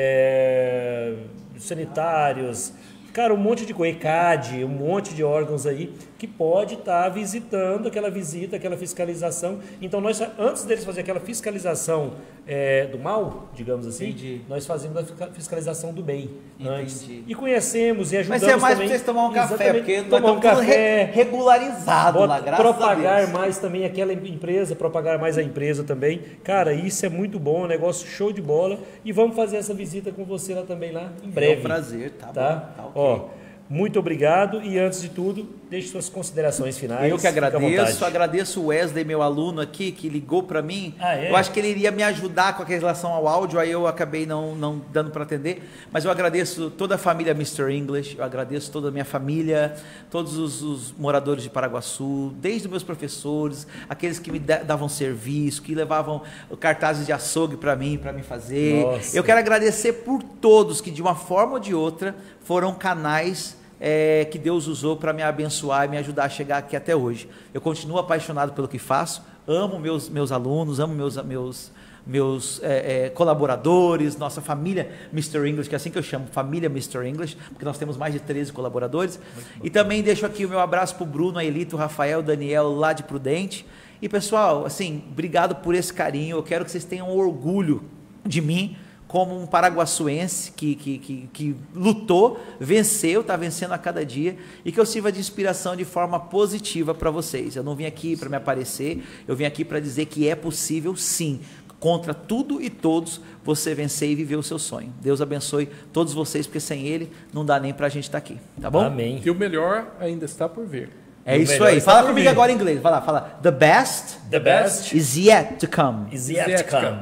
S1: sanitários... Cara, um monte de coisa, ECAD, um monte de órgãos aí que pode estar visitando aquela visita, aquela fiscalização. Então, nós, antes deles fazer aquela fiscalização do mal, digamos assim,
S2: Entendi.
S1: Nós fazemos a fiscalização do bem. Antes. E conhecemos e ajudamos.
S2: Mas é mais
S1: também,
S2: para vocês tomar um café, porque
S1: tomar um café
S2: regularizado lá, graças
S1: propagar
S2: a Deus.
S1: mais também aquela empresa, propagar mais a empresa também. Cara, isso é muito bom, um negócio show de bola. E vamos fazer essa visita com você lá também, lá em breve.
S2: É um prazer, tá bom.
S1: Tá okay. Muito obrigado e antes de tudo, deixe suas considerações finais.
S2: Eu que agradeço o Wesley, meu aluno aqui, que ligou para mim. Eu acho que ele iria me ajudar com a relação ao áudio, aí eu acabei não dando para atender, mas eu agradeço toda a família Mr. English, eu agradeço toda a minha família, todos os moradores de Paraguaçu, desde os meus professores, aqueles que me davam serviço, que levavam cartazes de açougue para mim fazer. Nossa. Eu quero agradecer por todos que de uma forma ou de outra foram canais que Deus usou para me abençoar e me ajudar a chegar aqui até hoje. Eu continuo apaixonado pelo que faço, amo meus alunos, amo meus colaboradores, nossa família Mr. English, que é assim que eu chamo, família Mr. English, porque nós temos mais de 13 colaboradores. E também deixo aqui o meu abraço para o Bruno, a Elito, o Rafael, o Daniel, lá de Prudente. E pessoal, assim, obrigado por esse carinho, eu quero que vocês tenham orgulho de mim, como um paraguaçuense que lutou, venceu, está vencendo a cada dia, e que eu sirva de inspiração de forma positiva para vocês. Eu não vim aqui para me aparecer, eu vim aqui para dizer que é possível sim. contra tudo e todos, você vencer e viver o seu sonho. Deus abençoe todos vocês, porque sem Ele não dá nem para a gente estar aqui, tá bom?
S1: Amém.
S3: E o melhor ainda está por vir.
S2: É isso aí. Fala comigo agora em inglês. Fala. The best is yet to come.
S1: Is yet to come.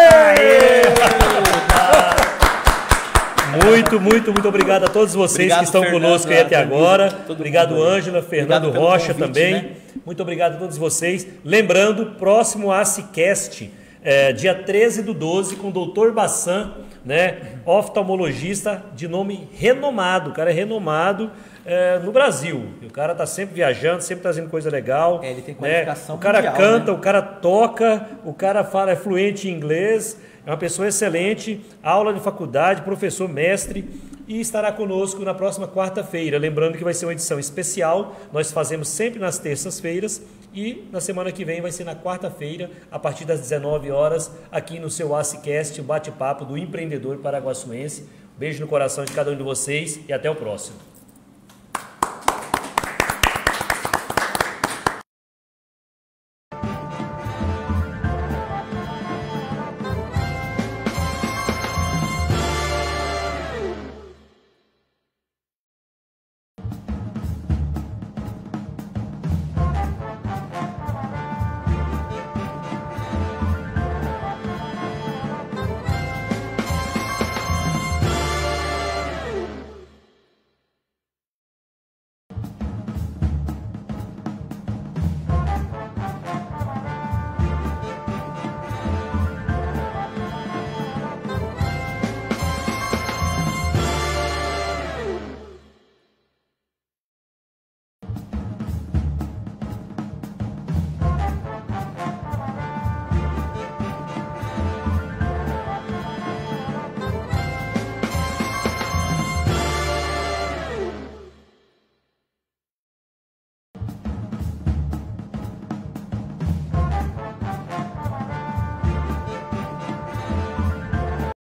S1: Muito obrigado a todos vocês que estão conosco aí até agora. Obrigado, Ângela, Fernando Rocha também. Né? Muito obrigado a todos vocês. Lembrando, próximo ACCast, dia 13/12, com o Dr. Bassan, né? Oftalmologista de nome renomado. O cara é renomado no Brasil. O cara está sempre viajando, sempre trazendo coisa legal.
S2: Ele tem qualificação
S1: O cara
S2: mundial,
S1: canta,
S2: né?
S1: o cara toca, o cara fala, é fluente em inglês. É uma pessoa excelente, aula de faculdade, professor, mestre, e estará conosco na próxima quarta-feira. Lembrando que vai ser uma edição especial, nós fazemos sempre nas terças-feiras, e na semana que vem vai ser na quarta-feira, a partir das 19 horas, aqui no seu ACCast, o bate-papo do empreendedor paraguaçuense. Beijo no coração de cada um de vocês e até o próximo.